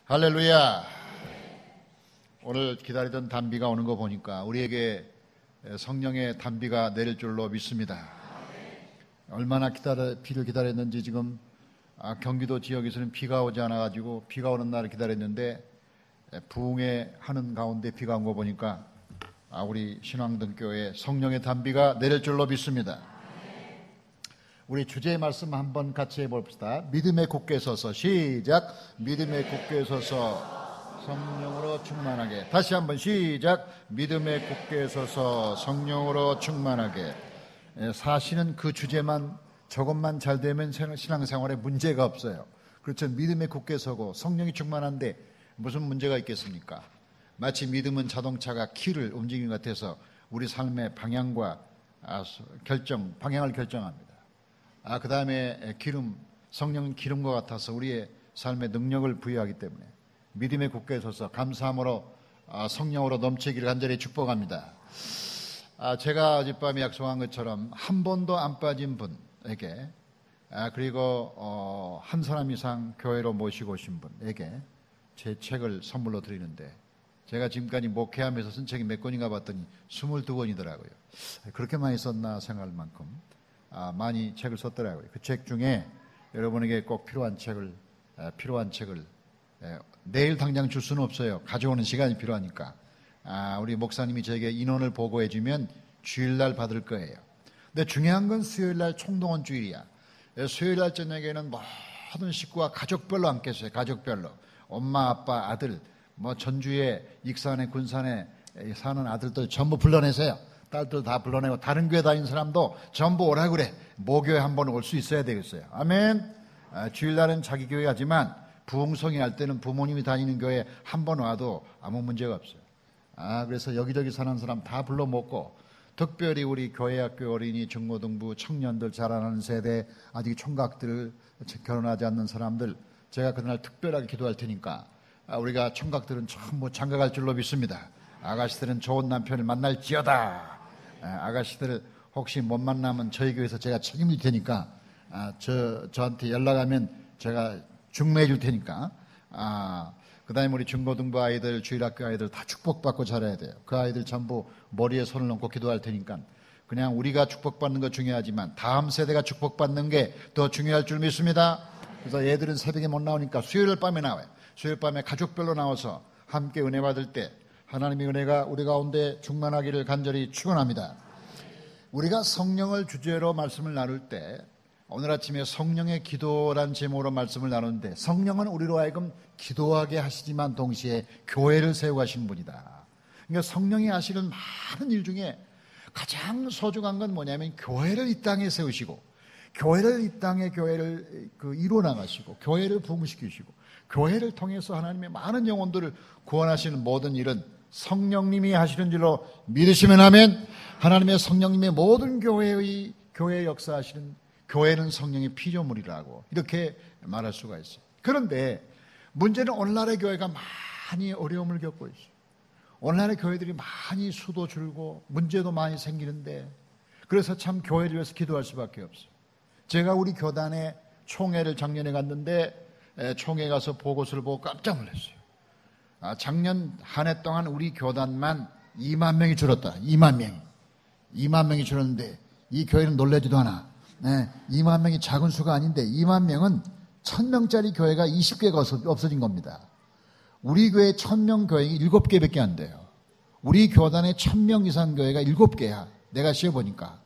할렐루야. 오늘 기다리던 단비가 오는 거 보니까 우리에게 성령의 단비가 내릴 줄로 믿습니다. 얼마나 비를 기다렸는지 지금 경기도 지역에서는 비가 오지 않아가지고 비가 오는 날을 기다렸는데 부흥회 하는 가운데 비가 온 거 보니까 우리 신앙등교회 성령의 단비가 내릴 줄로 믿습니다. 우리 주제의 말씀 한번 같이 해봅시다. 믿음에 굳게 서서 시작. 믿음에 굳게 서서 성령으로 충만하게. 다시 한번 시작. 믿음에 굳게 서서 성령으로 충만하게. 사실은 그 주제만 저것만 잘 되면 신앙생활에 문제가 없어요. 그렇죠. 믿음에 굳게 서고 성령이 충만한데 무슨 문제가 있겠습니까? 마치 믿음은 자동차가 키를 움직이는 것 같아서 우리 삶의 방향과 방향을 결정합니다. 그 다음에 성령은 기름과 같아서 우리의 삶의 능력을 부여하기 때문에 믿음에 굳게 서서 감사함으로 성령으로 넘치기를 간절히 축복합니다. 제가 어젯밤에 약속한 것처럼 한 번도 안 빠진 분에게 그리고 한 사람 이상 교회로 모시고 오신 분에게 제 책을 선물로 드리는데 제가 지금까지 목회하면서 쓴 책이 몇 권인가 봤더니 22권이더라고요. 그렇게 많이 썼나 생각할 만큼 많이 책을 썼더라고요. 그 책 중에 여러분에게 꼭 필요한 책을 내일 당장 줄 수는 없어요. 가져오는 시간이 필요하니까. 우리 목사님이 저에게 인원을 보고해 주면 주일날 받을 거예요. 근데 중요한 건 수요일날 총동원 주일이야. 수요일날 저녁에는 모든 식구가 가족별로 앉겠어요. 가족별로. 엄마, 아빠, 아들, 전주에 익산에 군산에 사는 아들들 전부 불러내세요. 딸들 다 불러내고 다른 교회 다니는 사람도 전부 오라 그래. 모교회 한번 올 수 있어야 되겠어요. 아멘. 주일날은 자기 교회 하지만 부흥성이 할 때는 부모님이 다니는 교회 한 번 와도 아무 문제가 없어요. 그래서 여기저기 사는 사람 다 불러 모고 특별히 우리 교회학교 어린이 중고등부 청년들 자라나는 세대 아직 총각들 결혼하지 않는 사람들 제가 그날 특별하게 기도할 테니까 우리가 총각들은 전부 장가갈 줄로 믿습니다. 아가씨들은 좋은 남편을 만날지어다. 아가씨들 혹시 못 만나면 저희 교회에서 제가 책임질 테니까 저한테 연락하면 제가 중매해 줄 테니까 그 다음에 우리 중고등부 아이들 주일학교 아이들 다 축복받고 자라야 돼요. 그 아이들 전부 머리에 손을 얹고 기도할 테니까 그냥 우리가 축복받는 거 중요하지만 다음 세대가 축복받는 게 더 중요할 줄 믿습니다. 그래서 얘들은 새벽에 못 나오니까 수요일 밤에 나와요. 수요일 밤에 가족별로 나와서 함께 은혜 받을 때 하나님의 은혜가 우리 가운데 충만하기를 간절히 축원합니다. 우리가 성령을 주제로 말씀을 나눌 때 오늘 아침에 성령의 기도란 제목으로 말씀을 나누는데 성령은 우리로 하여금 기도하게 하시지만 동시에 교회를 세우고 하시는 분이다. 그러니까 성령이 하시는 많은 일 중에 가장 소중한 건 뭐냐면 교회를 이 땅에 세우시고 교회를 이 땅에 교회를 이루어 나가시고 교회를 부흥시키시고 교회를 통해서 하나님의 많은 영혼들을 구원하시는 모든 일은 성령님이 하시는 줄로 믿으시면 하면 하나님의 성령님의 모든 교회의 역사하시는 교회는 성령의 피조물이라고 이렇게 말할 수가 있어요. 그런데 문제는 오늘날의 교회가 많이 어려움을 겪고 있어요. 오늘날의 교회들이 많이 수도 줄고 문제도 많이 생기는데 그래서 참 교회를 위해서 기도할 수밖에 없어요. 제가 우리 교단에 총회를 작년에 갔는데 총회 가서 보고서를 보고 깜짝 놀랐어요. 작년 한 해 동안 우리 교단만 2만 명이 줄었다. 2만 명이 줄었는데 이 교회는 놀라지도 않아. 2만 명이 작은 수가 아닌데 2만 명은 1000명짜리 교회가 20개가 없어진 겁니다. 우리 교회 1000명 교회가 7개밖에 안 돼요. 우리 교단에 1000명 이상 교회가 7개야. 내가 쉬어보니까.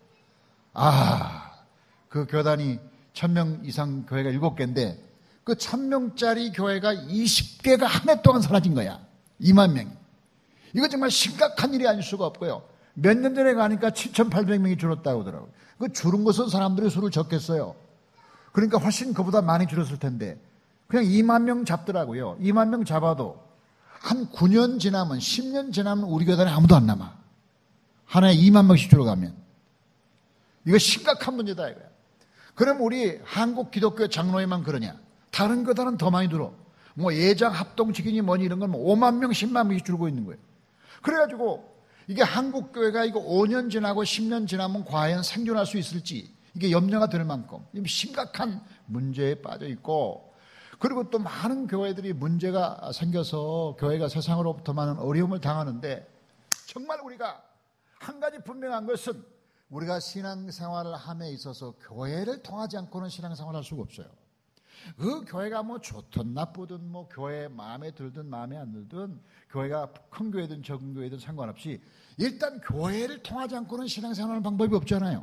그 교단이 1000명 이상 교회가 7개인데 그 1000명짜리 교회가 20개가 한 해 동안 사라진 거야. 2만 명이. 이거 정말 심각한 일이 아닐 수가 없고요. 몇 년 전에 가니까 7,800명이 줄었다고 하더라고요. 그 줄은 것은 사람들이 수를 적겠어요. 그러니까 훨씬 그보다 많이 줄었을 텐데 그냥 2만 명 잡더라고요. 2만 명 잡아도 한 9년 지나면 10년 지나면 우리 교단에 아무도 안 남아. 한 해에 2만 명씩 줄어가면. 이거 심각한 문제다 이거야. 그럼 우리 한국 기독교 장로회만 그러냐? 다른 교단은 더 많이 들어. 예장 합동직이니 뭐니 이런 건 5만 명, 10만 명씩 줄고 있는 거예요. 그래가지고 이게 한국 교회가 이거 5년 지나고 10년 지나면 과연 생존할 수 있을지 이게 염려가 될 만큼 심각한 문제에 빠져 있고 그리고 또 많은 교회들이 문제가 생겨서 교회가 세상으로부터 많은 어려움을 당하는데, 정말 우리가 한 가지 분명한 것은 우리가 신앙생활을 함에 있어서 교회를 통하지 않고는 신앙생활을 할 수가 없어요. 그 교회가 뭐 좋든 나쁘든 뭐 교회 마음에 들든 마음에 안 들든, 교회가 큰 교회든 적은 교회든 상관없이 일단 교회를 통하지 않고는 신앙생활하는 방법이 없잖아요.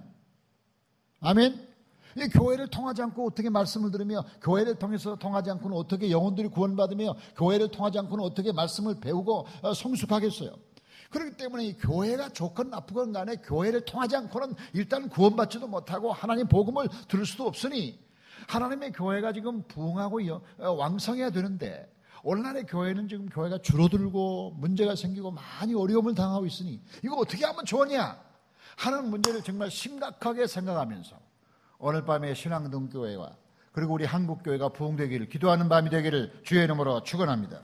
아멘. 이 교회를 통하지 않고 어떻게 말씀을 들으며, 교회를 통하지 않고는 어떻게 영혼들이 구원받으며, 교회를 통하지 않고는 어떻게 말씀을 배우고 성숙하겠어요. 그렇기 때문에 이 교회가 좋건 나쁘건 간에 교회를 통하지 않고는 일단 구원받지도 못하고 하나님 복음을 들을 수도 없으니, 하나님의 교회가 지금 부흥하고 왕성해야 되는데, 오늘날의 교회는 지금 교회가 줄어들고 문제가 생기고 많이 어려움을 당하고 있으니 이거 어떻게 하면 좋으냐 하는 문제를 정말 심각하게 생각하면서 오늘 밤에 신앙동교회와 그리고 우리 한국교회가 부흥되기를 기도하는 밤이 되기를 주의 이름으로 축원합니다.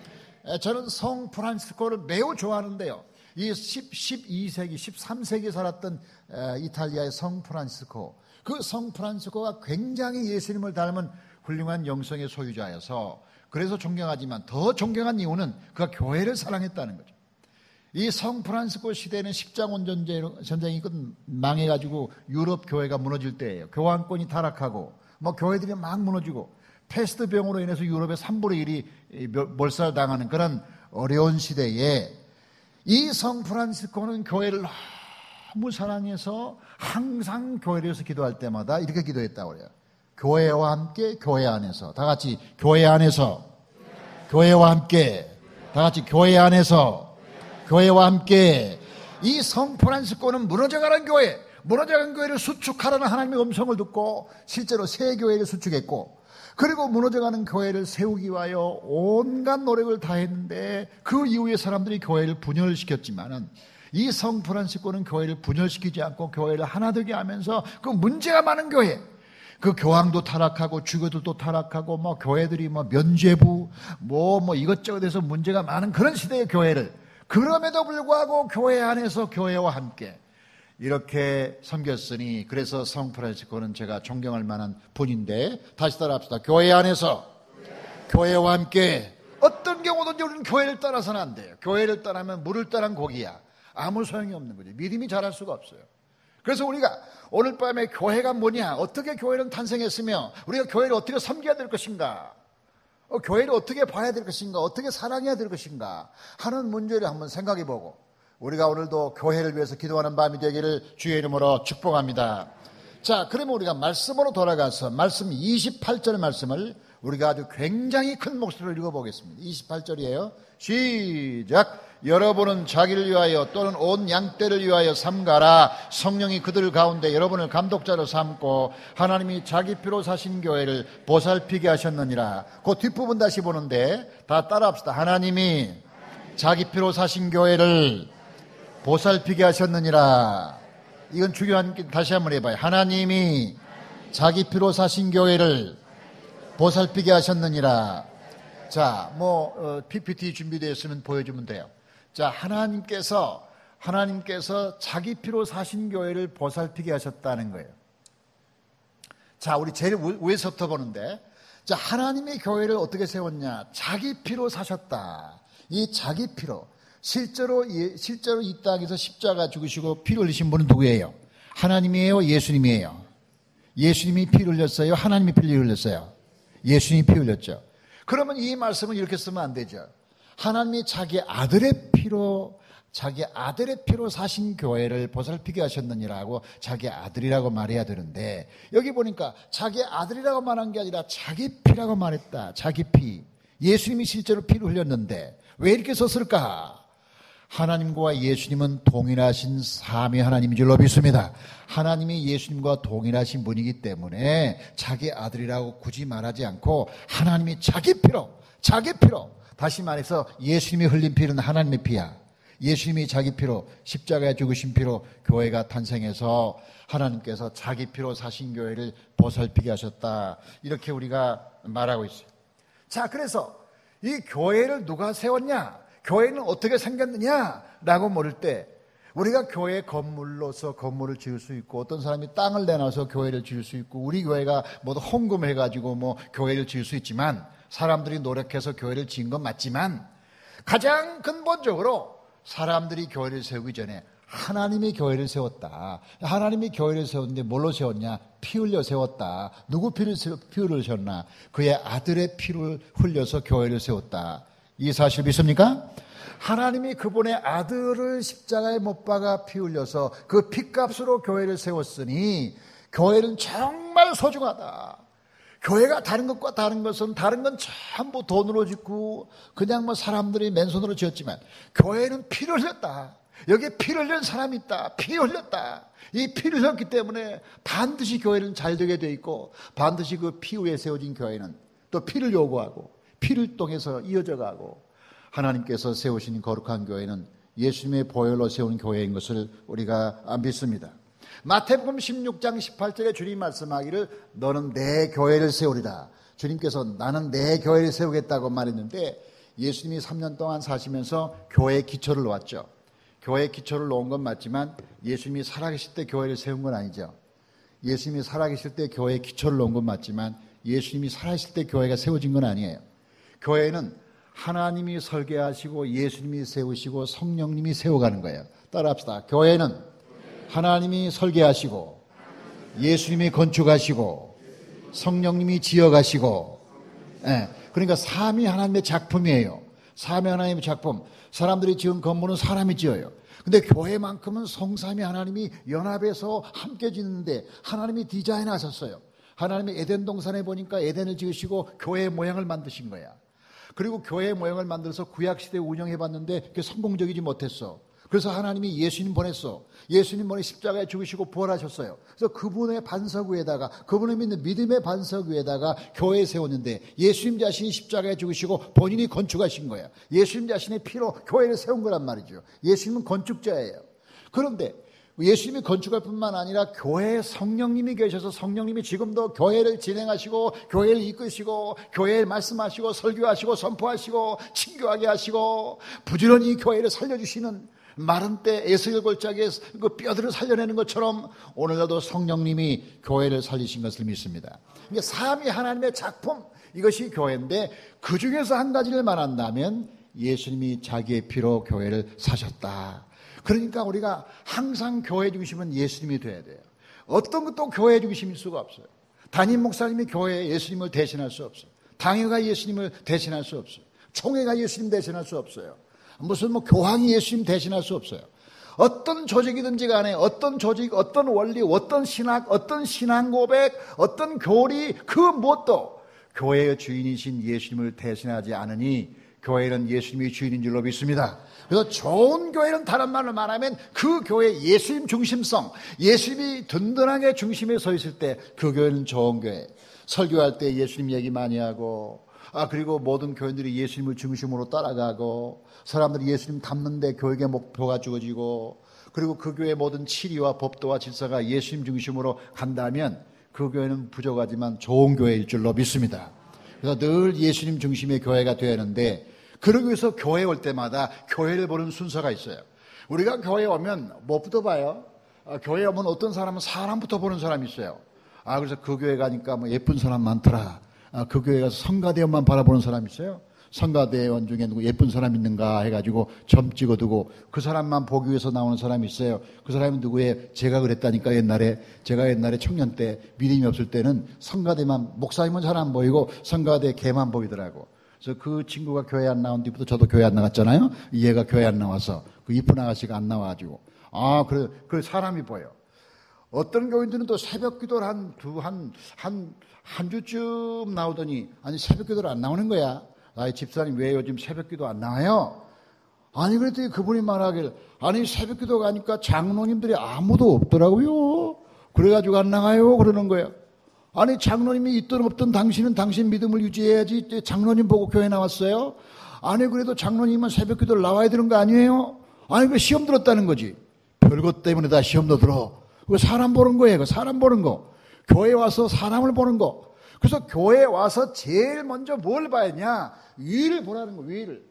저는 성 프란시스코를 매우 좋아하는데요, 이 12세기, 13세기 살았던 이탈리아의 성 프란시스코, 그 성 프란시스코가 굉장히 예수님을 닮은 훌륭한 영성의 소유자여서 그래서 존경하지만 더 존경한 이유는 그가 교회를 사랑했다는 거죠. 이 성 프란시스코 시대는 십자군 전쟁이 망해가지고 유럽 교회가 무너질 때예요. 교황권이 타락하고 뭐 교회들이 막 무너지고 패스트 병으로 인해서 유럽의 3분의 1이 몰살당하는 그런 어려운 시대에 이 성 프란시스코는 교회를 너무 사랑해서 항상 교회를 위해서 기도할 때마다 이렇게 기도했다고 그래요. 교회와 함께 교회 안에서, 다 같이 교회 안에서, 교회와 함께, 다 같이 교회 안에서, 교회와 함께. 이 성 프란시스코는 무너져가는 교회, 무너져가는 교회를 수축하라는 하나님의 음성을 듣고 실제로 새 교회를 수축했고, 그리고 무너져가는 교회를 세우기 위하여 온갖 노력을 다했는데 그 이후에 사람들이 교회를 분열시켰지만은 이 성 프란시스코는 교회를 분열시키지 않고 교회를 하나 되게 하면서 그 문제가 많은 교회, 그 교황도 타락하고 주교들도 타락하고 뭐 교회들이 뭐 면죄부 뭐 이것저것 해서 문제가 많은 그런 시대의 교회를, 그럼에도 불구하고 교회 안에서 교회와 함께 이렇게 섬겼으니, 그래서 성 프란시스코는 제가 존경할 만한 분인데, 다시 따라합시다. 교회 안에서, 교회와 함께. 어떤 경우든지 우리는 교회를 따라서는 안 돼요. 교회를 따르면 물을 따른 고기야. 아무 소용이 없는 거죠. 믿음이 자랄 수가 없어요. 그래서 우리가 오늘 밤에 교회가 뭐냐, 어떻게 교회는 탄생했으며 우리가 교회를 어떻게 섬겨야 될 것인가, 교회를 어떻게 봐야 될 것인가, 어떻게 사랑해야 될 것인가 하는 문제를 한번 생각해보고 우리가 오늘도 교회를 위해서 기도하는 밤이 되기를 주의 이름으로 축복합니다. 자, 그러면 우리가 말씀으로 돌아가서 말씀 28절 말씀을 우리가 아주 굉장히 큰 목소리로 읽어보겠습니다. 28절이에요. 시작. 여러분은 자기를 위하여 또는 온 양떼를 위하여 삼가라. 성령이 그들 가운데 여러분을 감독자로 삼고 하나님이 자기 피로 사신 교회를 보살피게 하셨느니라. 그 뒷부분 다시 보는데 다 따라합시다. 하나님이 자기 피로 사신 교회를 보살피게 하셨느니라. 이건 중요한 게, 다시 한번 해봐요. 하나님이 자기 피로 사신 교회를 보살피게 하셨느니라. 자, PPT 준비되어 있으면 보여주면 돼요. 자, 하나님께서 자기 피로 사신 교회를 보살피게 하셨다는 거예요. 자, 우리 제일 위에서부터 보는데, 자, 하나님의 교회를 어떻게 세웠냐? 자기 피로 사셨다. 이 자기 피로. 실제로 이 땅에서 십자가 죽으시고 피를 흘리신 분은 누구예요? 하나님이에요? 예수님이에요? 예수님이 피를 흘렸어요? 하나님이 피를 흘렸어요? 예수님이 피 흘렸죠. 그러면 이 말씀은 이렇게 쓰면 안 되죠. 하나님이 자기 아들의 피로 사신 교회를 보살피게 하셨느니라고 자기 아들이라고 말해야 되는데, 여기 보니까 자기 아들이라고 말한 게 아니라 자기 피라고 말했다. 자기 피. 예수님이 실제로 피를 흘렸는데 왜 이렇게 썼을까? 하나님과 예수님은 동일하신 삼위 하나님인 줄로 믿습니다. 하나님이 예수님과 동일하신 분이기 때문에 자기 아들이라고 굳이 말하지 않고 하나님이 자기 피로, 다시 말해서 예수님이 흘린 피는 하나님의 피야. 예수님이 자기 피로, 십자가에 죽으신 피로 교회가 탄생해서 하나님께서 자기 피로 사신 교회를 보살피게 하셨다. 이렇게 우리가 말하고 있어요. 자, 그래서 이 교회를 누가 세웠냐? 교회는 어떻게 생겼느냐라고 물을 때 우리가 교회 건물로서 건물을 지을 수 있고, 어떤 사람이 땅을 내놔서 교회를 지을 수 있고, 우리 교회가 모두 헌금해가지고 교회를 지을 수 있지만, 사람들이 노력해서 교회를 지은 건 맞지만, 가장 근본적으로 사람들이 교회를 세우기 전에 하나님이 교회를 세웠다. 하나님이 교회를 세웠는데 뭘로 세웠냐? 피 흘려 세웠다. 누구 피를 흘렸나? 그의 아들의 피를 흘려서 교회를 세웠다. 이 사실 믿습니까? 하나님이 그분의 아들을 십자가에 못 박아 피 흘려서 그 피값으로 교회를 세웠으니 교회는 정말 소중하다. 교회가 다른 것과 다른 것은, 다른 건 전부 돈으로 짓고 그냥 사람들이 맨손으로 지었지만 교회는 피를 흘렸다. 여기에 피를 흘린 사람이 있다. 피 흘렸다. 이 피를 흘렸기 때문에 반드시 교회는 잘 되게 돼 있고, 반드시 그 피 위에 세워진 교회는 또 피를 요구하고 피를 통해서 이어져 가고, 하나님께서 세우신 거룩한 교회는 예수님의 보혈로 세운 교회인 것을 우리가 믿습니다. 마태복음 16장 18절에 주님 말씀하기를 너는 내 교회를 세우리라. 주님께서 나는 내 교회를 세우겠다고 말했는데, 예수님이 3년 동안 사시면서 교회의 기초를 놓았죠. 교회의 기초를 놓은 건 맞지만 예수님이 살아계실 때 교회를 세운 건 아니죠. 예수님이 살아계실 때 교회의 기초를 놓은 건 맞지만 예수님이 살아계실 때 교회가 세워진 건 아니에요. 교회는 하나님이 설계하시고 예수님이 세우시고 성령님이 세워가는 거예요. 따라합시다. 교회는 하나님이 설계하시고 예수님이 건축하시고 성령님이 지어가시고, 그러니까 삼위 하나님의 작품이에요. 삼위 하나님의 작품. 사람들이 지은 건물은 사람이 지어요. 근데 교회만큼은 성삼위 하나님이 연합해서 함께 짓는데 하나님이 디자인하셨어요. 하나님이 에덴 동산에 보니까 에덴을 지으시고 교회의 모양을 만드신 거야. 그리고 교회의 모양을 만들어서 구약시대에 운영해봤는데 그게 성공적이지 못했어. 그래서 하나님이 예수님 보냈어. 예수님 보내 십자가에 죽으시고 부활하셨어요. 그래서 그분의 반석 위에다가, 그분을 믿는 믿음의 반석 위에다가 교회에 세웠는데, 예수님 자신이 십자가에 죽으시고 본인이 건축하신 거야. 예수님 자신의 피로 교회를 세운 거란 말이죠. 예수님은 건축자예요. 그런데 예수님이 건축할 뿐만 아니라 교회에 성령님이 계셔서 성령님이 지금도 교회를 진행하시고 교회를 이끄시고 교회에 말씀하시고 설교하시고 선포하시고 친교하게 하시고 부지런히 교회를 살려주시는, 마른 때 에스겔 골짜기에 그 뼈들을 살려내는 것처럼 오늘날도 성령님이 교회를 살리신 것을 믿습니다. 그러니까 삼위 하나님의 작품, 이것이 교회인데, 그 중에서 한 가지를 말한다면 예수님이 자기의 피로 교회를 사셨다. 그러니까 우리가 항상 교회 중심은 예수님이 돼야 돼요. 어떤 것도 교회 중심일 수가 없어요. 담임 목사님이 교회에 예수님을 대신할 수 없어요. 당회가 예수님을 대신할 수 없어요. 총회가 예수님 대신할 수 없어요. 무슨 교황이 예수님 대신할 수 없어요. 어떤 조직이든지 간에 어떤 조직, 어떤 원리, 어떤 신학, 어떤 신앙 고백, 어떤 교리, 그 무엇도 교회의 주인이신 예수님을 대신하지 않으니 교회는 예수님이 주인인 줄로 믿습니다. 그래서 좋은 교회는 다른 말로 말하면 그 교회의 예수님 중심성, 예수님이 든든하게 중심에 서 있을 때 그 교회는 좋은 교회. 설교할 때 예수님 얘기 많이 하고, 그리고 모든 교인들이 예수님을 중심으로 따라가고, 사람들이 예수님 닮는데 교육의 목표가 주어지고, 그리고 그 교회의 모든 치리와 법도와 질서가 예수님 중심으로 간다면 그 교회는 부족하지만 좋은 교회일 줄로 믿습니다. 그래서 늘 예수님 중심의 교회가 되어야 하는데, 그러기 위해서 교회에 올 때마다 교회를 보는 순서가 있어요. 우리가 교회에 오면 무엇부터 봐요? 교회에 오면 어떤 사람은 사람부터 보는 사람이 있어요. 그래서 그 교회 가니까 예쁜 사람 많더라. 그 교회 가서 성가대원만 바라보는 사람이 있어요. 성가대원 중에 누구 예쁜 사람 있는가 해가지고 점 찍어두고 그 사람만 보기 위해서 나오는 사람이 있어요. 그 사람이 누구예요? 제가 그랬다니까. 제가 옛날에 청년 때 믿음이 없을 때는 성가대만, 목사님은 잘 안 보이고 성가대 개만 보이더라고. 그래서 그 친구가 교회 안 나온 뒤부터 저도 교회 안 나갔잖아요. 얘가 교회 안 나와서 그 이쁜 아가씨가 안 나와가지고 그래 그 사람이 보여. 어떤 교인들은 또 새벽 기도를 한 주쯤 나오더니, 아니 새벽 기도를 안 나오는 거야. 나의 집사님 왜 요즘 새벽 기도 안 나와요? 아니 그랬더니 그분이 말하길, 아니 새벽 기도 가니까 장로님들이 아무도 없더라고요. 그래가지고 안 나가요 그러는 거예요. 아니 장로님이 있든 없든 당신은 당신 믿음을 유지해야지 장로님 보고 교회 나왔어요? 아니 그래도 장로님은 새벽 기도를 나와야 되는 거 아니에요? 아니 그 시험 들었다는 거지. 별것 때문에 다 시험도 들어. 그 사람 보는 거예요. 그 사람 보는 거. 교회 와서 사람을 보는 거. 그래서 교회에 와서 제일 먼저 뭘 봐야 하냐? 위를 보라는 거, 위를.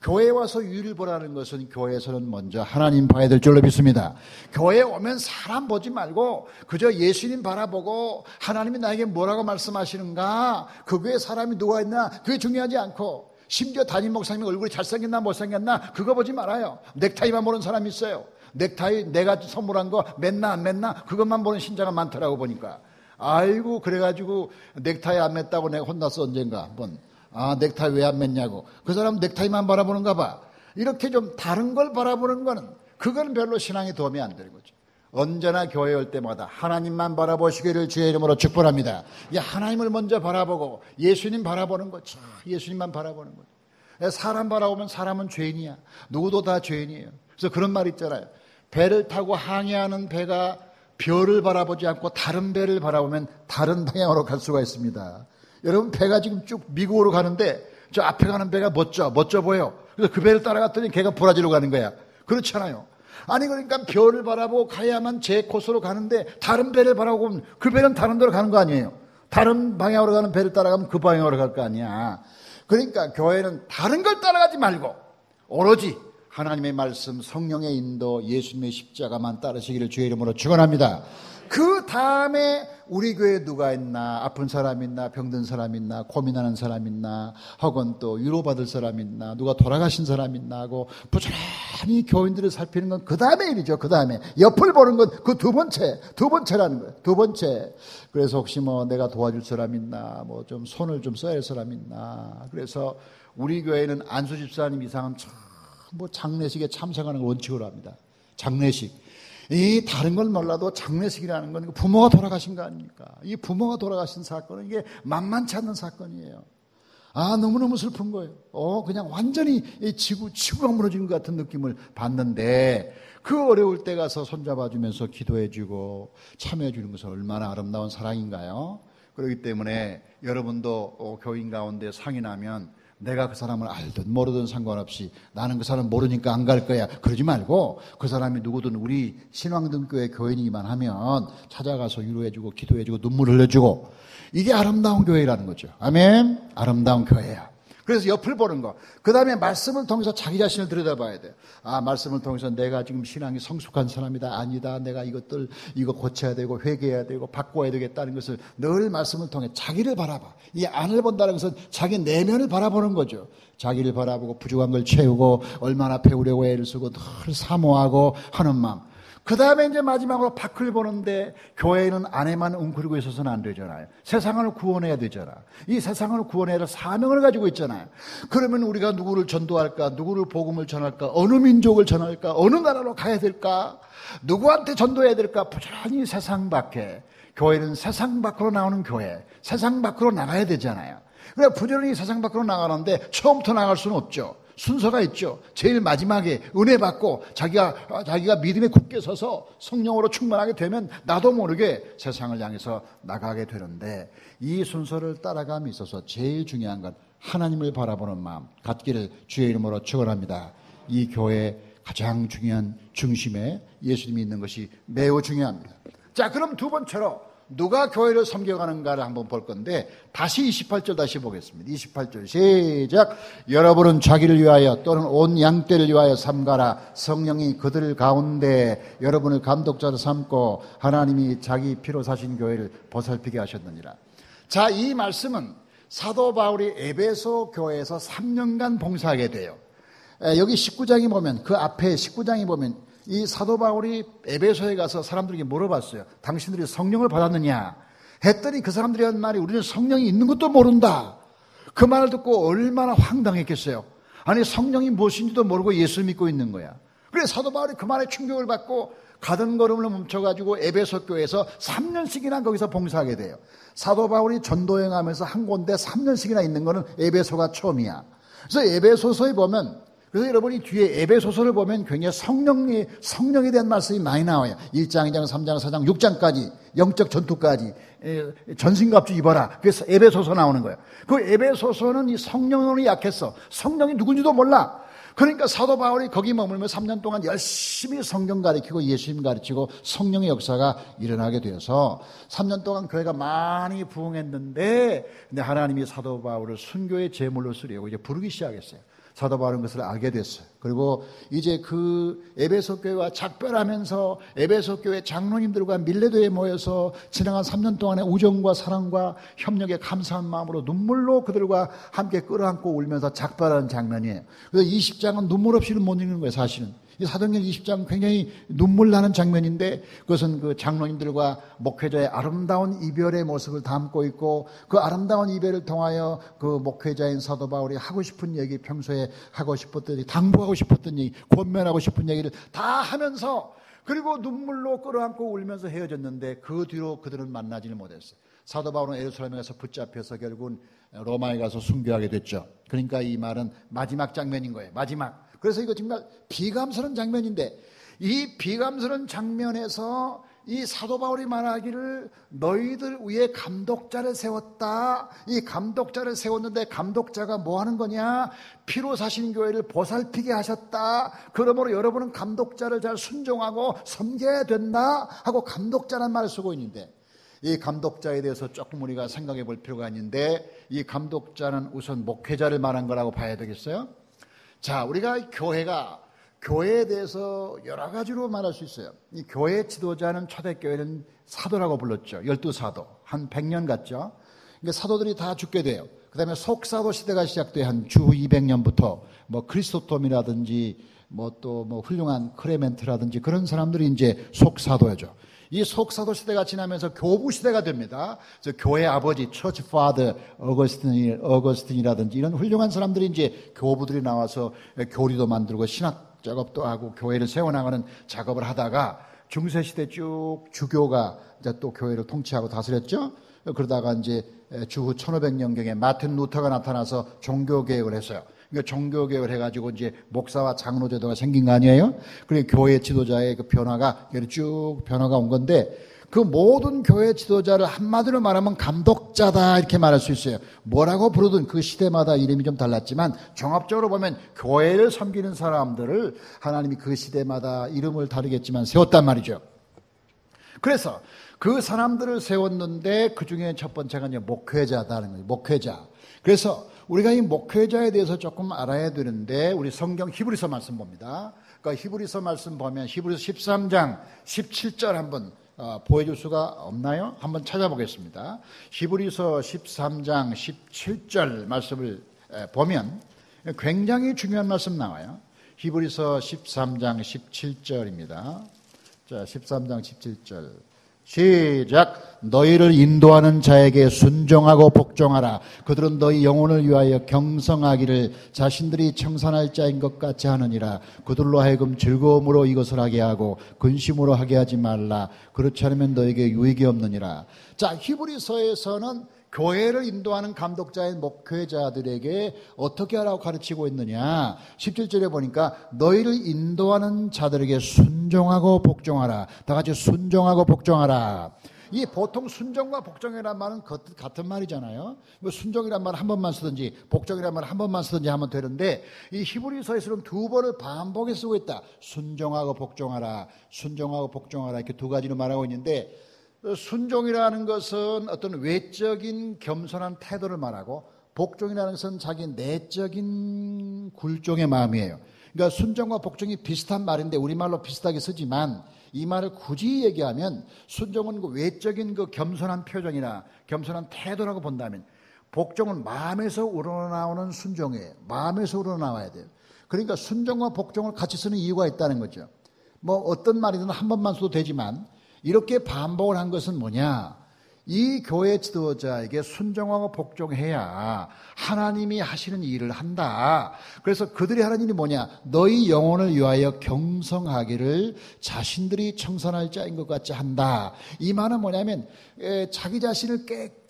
교회에 와서 유의를 보라는 것은 교회에서는 먼저 하나님 봐야 될 줄로 믿습니다. 교회에 오면 사람 보지 말고 그저 예수님 바라보고 하나님이 나에게 뭐라고 말씀하시는가, 그 교회에 사람이 누가 있나 그게 중요하지 않고, 심지어 담임 목사님 얼굴이 잘생겼나 못생겼나 그거 보지 말아요. 넥타이만 보는 사람이 있어요. 넥타이 내가 선물한 거 맸나 안 맸나 그것만 보는 신자가 많더라고 보니까. 아이고, 그래가지고 넥타이 안 맸다고 내가 혼났어 언젠가 한번. 넥타이 왜 안 맸냐고. 그 사람 넥타이만 바라보는가 봐. 이렇게 좀 다른 걸 바라보는 거는, 그건 별로 신앙에 도움이 안 되는 거죠. 언제나 교회 올 때마다 하나님만 바라보시기를 주의 이름으로 축복합니다. 하나님을 먼저 바라보고 예수님 바라보는 거죠. 예수님만 바라보는 거죠. 사람 바라보면 사람은 죄인이야. 누구도 다 죄인이에요. 그래서 그런 말 있잖아요. 배를 타고 항해하는 배가 별을 바라보지 않고 다른 배를 바라보면 다른 방향으로 갈 수가 있습니다. 여러분, 배가 지금 쭉 미국으로 가는데 저 앞에 가는 배가 멋져 보여. 그래서 그 배를 따라갔더니 걔가 브라질로 가는 거야. 그렇잖아요. 아니, 그러니까 별을 바라보고 가야만 제 코스로 가는데 다른 배를 바라보면 그 배는 다른 데로 가는 거 아니에요. 다른 방향으로 가는 배를 따라가면 그 방향으로 갈 거 아니야. 그러니까 교회는 다른 걸 따라가지 말고 오로지 하나님의 말씀, 성령의 인도, 예수님의 십자가만 따르시기를 주의 이름으로 축원합니다. 그 다음에 우리 교회에 누가 있나, 아픈 사람 있나, 병든 사람 있나, 고민하는 사람 있나, 혹은 또 위로받을 사람 있나, 누가 돌아가신 사람 있나 하고 부지런히 교인들을 살피는 건 그 다음에 일이죠. 그 다음에 옆을 보는 건 그 두 번째라는 거예요. 두 번째. 그래서 혹시 내가 도와줄 사람 있나, 좀 손을 좀 써야 할 사람 있나. 그래서 우리 교회는 안수 집사님 이상은 장례식에 참석하는 걸 원칙으로 합니다. 장례식. 이 다른 걸 몰라도 장례식이라는 건 부모가 돌아가신 거 아닙니까? 이 부모가 돌아가신 사건은 이게 만만치 않는 사건이에요. 너무너무 슬픈 거예요. 그냥 완전히 지구가 무너지는 것 같은 느낌을 받는데, 그 어려울 때 가서 손잡아주면서 기도해주고 참여해주는 것은 얼마나 아름다운 사랑인가요? 그렇기 때문에 여러분도 교인 가운데 상이 나면 내가 그 사람을 알든 모르든 상관없이 나는 그 사람 모르니까 안 갈 거야, 그러지 말고 그 사람이 누구든 우리 신앙등교회 교인이기만 하면 찾아가서 위로해주고 기도해주고 눈물 흘려주고, 이게 아름다운 교회라는 거죠. 아멘. 아름다운 교회야. 그래서 옆을 보는 거. 그 다음에 말씀을 통해서 자기 자신을 들여다봐야 돼요. 말씀을 통해서 내가 지금 신앙이 성숙한 사람이다, 아니다, 내가 이거 고쳐야 되고 회개해야 되고 바꿔야 되겠다는 것을 늘 말씀을 통해 자기를 바라봐. 이 안을 본다는 것은 자기 내면을 바라보는 거죠. 자기를 바라보고 부족한 걸 채우고 얼마나 배우려고 애를 쓰고 늘 사모하고 하는 마음. 그 다음에 이제 마지막으로 밖을 보는데, 교회는 안에만 웅크리고 있어서는 안 되잖아요. 세상을 구원해야 되잖아. 이 세상을 구원해야 할 사명을 가지고 있잖아요. 그러면 우리가 누구를 전도할까, 누구를 복음을 전할까, 어느 민족을 전할까, 어느 나라로 가야 될까, 누구한테 전도해야 될까, 부지런히 세상 밖에. 교회는 세상 밖으로 나오는 교회, 세상 밖으로 나가야 되잖아요. 그래 부지런히 세상 밖으로 나가는데 처음부터 나갈 수는 없죠. 순서가 있죠. 제일 마지막에 은혜 받고 자기가 믿음에 굳게 서서 성령으로 충만하게 되면 나도 모르게 세상을 향해서 나가게 되는데, 이 순서를 따라감에 있어서 제일 중요한 건 하나님을 바라보는 마음 갖기를 주의 이름으로 축원합니다. 이 교회의 가장 중요한 중심에 예수님이 있는 것이 매우 중요합니다. 자, 그럼 두 번째로 누가 교회를 섬겨가는가를 한번 볼 건데, 다시 28절 다시 보겠습니다. 28절 시작. 여러분은 자기를 위하여 또는 온 양떼를 위하여 삼가라. 성령이 그들 가운데 여러분을 감독자로 삼고 하나님이 자기 피로 사신 교회를 보살피게 하셨느니라. 자, 이 말씀은 사도 바울이 에베소 교회에서 3년간 봉사하게 돼요. 여기 19장에 보면, 그 앞에 19장에 보면 이 사도 바울이 에베소에 가서 사람들에게 물어봤어요. 당신들이 성령을 받았느냐 했더니 그 사람들이 한 말이, 우리는 성령이 있는 것도 모른다. 그 말을 듣고 얼마나 황당했겠어요. 아니, 성령이 무엇인지도 모르고 예수 믿고 있는 거야. 그래서 사도 바울이 그 말에 충격을 받고 가던 걸음을 멈춰가지고 에베소 교회에서 3년씩이나 거기서 봉사하게 돼요. 사도 바울이 전도여행하면서 한 군데 3년씩이나 있는 거는 에베소가 처음이야. 그래서 에베소서에 보면, 그래서 여러분이 뒤에 에베소서를 보면 굉장히 성령에 대한 말씀이 많이 나와요. 1장, 2장, 3장, 4장, 6장까지, 영적 전투까지, 전신갑주 입어라. 그래서 에베소서 나오는 거예요. 그 에베소서는 이 성령론이 약했어. 성령이 누군지도 몰라. 그러니까 사도 바울이 거기 머물며 3년 동안 열심히 성경 가르치고 예수님 가르치고 성령의 역사가 일어나게 되어서 3년 동안 교회가 많이 부흥했는데, 근데 하나님이 사도 바울을 순교의 제물로 쓰려고 이제 부르기 시작했어요. 사도 바울은 그것을 알게 됐어요. 그리고 이제 그 에베소 교회와 작별하면서 에베소 교회 장로님들과 밀레도에 모여서 지나간 3년 동안의 우정과 사랑과 협력에 감사한 마음으로 눈물로 그들과 함께 끌어안고 울면서 작별하는 장면이에요. 그래서 20장은 눈물 없이는 못 읽는 거예요, 사실은. 이 사도행전 20장은 굉장히 눈물 나는 장면인데, 그것은 그 장로님들과 목회자의 아름다운 이별의 모습을 담고 있고, 그 아름다운 이별을 통하여 그 목회자인 사도 바울이 하고 싶은 얘기, 평소에 하고 싶었던 얘기, 당부하고 싶었던 얘기, 권면하고 싶은 얘기를 다 하면서, 그리고 눈물로 끌어안고 울면서 헤어졌는데, 그 뒤로 그들은 만나지를 못했어요. 사도 바울은 예루살렘에 가서 붙잡혀서 결국은 로마에 가서 순교하게 됐죠. 그러니까 이 말은 마지막 장면인 거예요. 마지막. 그래서 이거 정말 비감스러운 장면인데, 이 비감스러운 장면에서 이 사도 바울이 말하기를 너희들 위에 감독자를 세웠다. 이 감독자를 세웠는데 감독자가 뭐 하는 거냐? 피로 사신 교회를 보살피게 하셨다. 그러므로 여러분은 감독자를 잘 순종하고 섬겨야 된다 하고 감독자라는 말을 쓰고 있는데, 이 감독자에 대해서 조금 우리가 생각해 볼 필요가 있는데, 이 감독자는 우선 목회자를 말한 거라고 봐야 되겠어요? 자, 우리가 교회에 대해서 여러 가지로 말할 수 있어요. 이 교회 지도자는 초대교회는 사도라고 불렀죠. 12사도. 한 100년 갔죠. 그러니까 사도들이 다 죽게 돼요. 그 다음에 속사도 시대가 시작돼 한 주 200년부터 뭐 크리스토톰이라든지 또 훌륭한 크레멘트라든지 그런 사람들이 이제 속사도죠. 이 속사도 시대가 지나면서 교부 시대가 됩니다. 그래서 교회 아버지, 처치 파더 어거스틴이라든지 이런 훌륭한 사람들이 이제 교부들이 나와서 교리도 만들고 신학 작업도 하고 교회를 세워나가는 작업을 하다가 중세 시대 쭉 주교가 이제 또 교회를 통치하고 다스렸죠. 그러다가 이제 주후 1500년경에 마틴 루터가 나타나서 종교개혁을 했어요. 그러니까 종교개혁을 해가지고 이제 목사와 장로 제도가 생긴 거 아니에요? 그리고 교회 지도자의 그 변화가 쭉 변화가 온 건데, 그 모든 교회 지도자를 한마디로 말하면 감독자다 이렇게 말할 수 있어요. 뭐라고 부르든 그 시대마다 이름이 좀 달랐지만 종합적으로 보면 교회를 섬기는 사람들을 하나님이 그 시대마다 이름을 다르겠지만 세웠단 말이죠. 그래서 그 사람들을 세웠는데 그 중에 첫 번째가 이제 목회자다는 거예요. 목회자. 그래서 우리가 이 목회자에 대해서 조금 알아야 되는데, 우리 성경 히브리서 말씀 봅니다. 그러니까 히브리서 말씀 보면 히브리서 13장 17절 한번 보여줄 수가 없나요? 한번 찾아보겠습니다. 히브리서 13장 17절 말씀을 보면 굉장히 중요한 말씀 나와요. 히브리서 13장 17절입니다. 자, 13장 17절. 시작. 너희를 인도하는 자에게 순종하고 복종하라. 그들은 너희 영혼을 위하여 경성하기를 자신들이 청산할 자인 것 같이 하느니라. 그들로 하여금 즐거움으로 이것을 하게 하고 근심으로 하게 하지 말라. 그렇지 않으면 너에게 유익이 없느니라. 자, 히브리서에서는 교회를 인도하는 감독자인 목회자들에게 어떻게 하라고 가르치고 있느냐. 17절에 보니까 너희를 인도하는 자들에게 순종하고 복종하라. 다 같이 순종하고 복종하라. 이 보통 순종과 복종이란 말은 같은 말이잖아요. 순종이란 말 한 번만 쓰든지 복종이란 말 한 번만 쓰든지 하면 되는데, 이 히브리서에서는 두 번을 반복해 쓰고 있다. 순종하고 복종하라, 순종하고 복종하라, 이렇게 두 가지로 말하고 있는데, 순종이라는 것은 어떤 외적인 겸손한 태도를 말하고, 복종이라는 것은 자기 내적인 굴종의 마음이에요. 그러니까 순종과 복종이 비슷한 말인데 우리말로 비슷하게 쓰지만, 이 말을 굳이 얘기하면 순종은 그 외적인 그 겸손한 표정이나 겸손한 태도라고 본다면, 복종은 마음에서 우러나오는 순종이에요. 마음에서 우러나와야 돼요. 그러니까 순종과 복종을 같이 쓰는 이유가 있다는 거죠. 어떤 말이든 한 번만 써도 되지만, 이렇게 반복을 한 것은 뭐냐? 이 교회 지도자에게 순종하고 복종해야 하나님이 하시는 일을 한다. 그래서 그들이 하는 일이 뭐냐? 너희 영혼을 위하여 경성하기를 자신들이 청산할 자인 것 같이 한다. 이 말은 뭐냐면 자기 자신을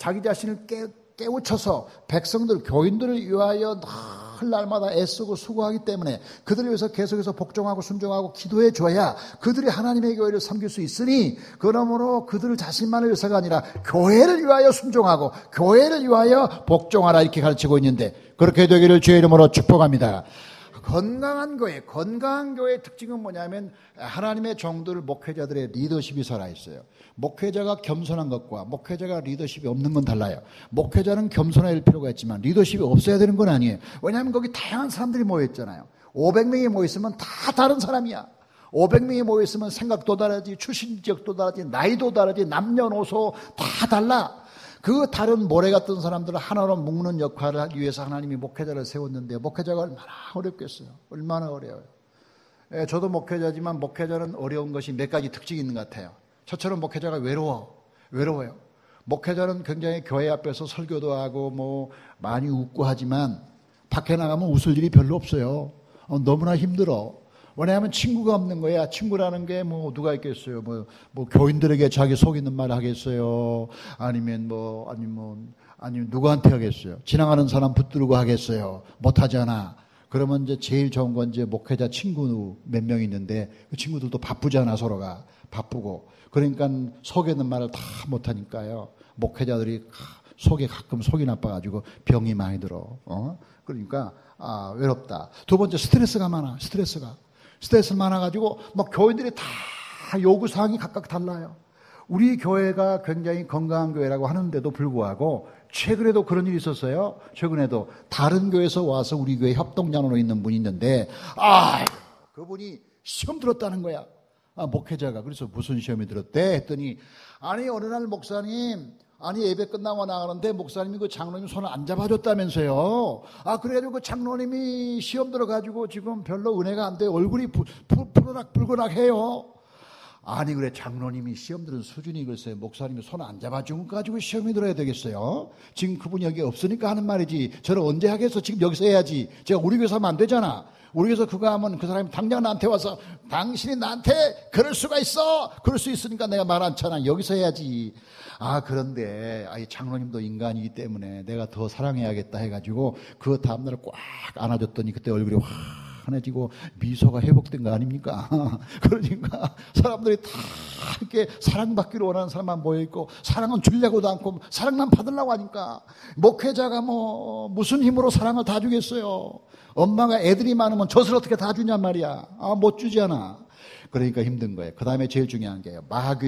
깨우쳐서 백성들, 교인들을 위하여 늘 날마다 애쓰고 수고하기 때문에 그들을 위해서 계속해서 복종하고 순종하고 기도해 줘야 그들이 하나님의 교회를 섬길 수 있으니, 그러므로 그들 자신만을 위해서가 아니라 교회를 위하여 순종하고 교회를 위하여 복종하라, 이렇게 가르치고 있는데, 그렇게 되기를 주의 이름으로 축복합니다. 건강한 교회의 특징은 뭐냐면 하나님의 종들, 목회자들의 리더십이 살아있어요. 목회자가 겸손한 것과 목회자가 리더십이 없는 건 달라요. 목회자는 겸손할 필요가 있지만 리더십이 없어야 되는 건 아니에요. 왜냐하면 거기 다양한 사람들이 모여있잖아요. 500명이 모여있으면 다 다른 사람이야. 500명이 모여있으면 생각도 다르지, 출신 지역도 다르지, 나이도 다르지, 남녀노소 다 달라. 그 다른 모래 같은 사람들을 하나로 묶는 역할을 하기 위해서 하나님이 목회자를 세웠는데 목회자가 얼마나 어렵겠어요. 얼마나 어려워요. 저도 목회자지만 목회자는 어려운 것이 몇 가지 특징이 있는 것 같아요. 저처럼 목회자가 외로워요. 목회자는 굉장히 교회 앞에서 설교도 하고 많이 웃고 하지만 밖에 나가면 웃을 일이 별로 없어요. 너무나 힘들어. 왜냐하면 친구가 없는 거야. 친구라는 게 누가 있겠어요. 교인들에게 자기 속 있는 말 하겠어요. 아니면 누구한테 하겠어요. 지나가는 사람 붙들고 하겠어요. 못하잖아. 그러면 이제 제일 좋은 건 이제 목회자 친구 몇 명 있는데 그 친구들도 바쁘잖아. 서로가 바쁘고. 그러니까 속에 있는 말을 다 못하니까요. 목회자들이 가끔 속이 나빠가지고 병이 많이 들어. 그러니까 외롭다. 두 번째 스트레스가 많아. 스트레스 많아가지고 교인들이 다 요구사항이 각각 달라요. 우리 교회가 굉장히 건강한 교회라고 하는데도 불구하고 최근에도 그런 일이 있었어요. 최근에도 다른 교회에서 와서 우리 교회 협동장로로 있는 분이 있는데 그분이 시험 들었다는 거야. 목회자가. 그래서 무슨 시험이 들었대 했더니 어느 날 목사님 예배 끝나고 나가는데 목사님이 그 장로님 손을 안 잡아줬다면서요. 그래가지고 그 장로님이 시험 들어가지고 지금 별로 은혜가 안 돼. 얼굴이 푸르락불그락해요. 그래 장로님이 시험 들은 수준이 글쎄요. 목사님이 손 안 잡아준 거 가지고 시험이 들어야 되겠어요. 지금 그분이 여기 없으니까 하는 말이지. 저는 언제 하겠어. 지금 여기서 해야지. 제가 우리 교회에서 하면 안 되잖아. 우리 교회에서 그거 하면 그 사람이 당장 나한테 와서 당신이 나한테 그럴 수가 있어. 그럴 수 있으니까 내가 말 않잖아. 여기서 해야지. 그런데 장로님도 인간이기 때문에 내가 더 사랑해야겠다 해가지고 그 다음날 꽉 안아줬더니 그때 얼굴이 환해지고 미소가 회복된 거 아닙니까? 그러니까 사람들이 다 이렇게 사랑받기를 원하는 사람만 모여있고 사랑은 주려고도 않고 사랑만 받으려고 하니까 목회자가 무슨 힘으로 사랑을 다 주겠어요. 엄마가 애들이 많으면 젖을 어떻게 다 주냔 말이야. 못 주잖아. 그러니까 힘든 거예요. 그 다음에 제일 중요한 게요.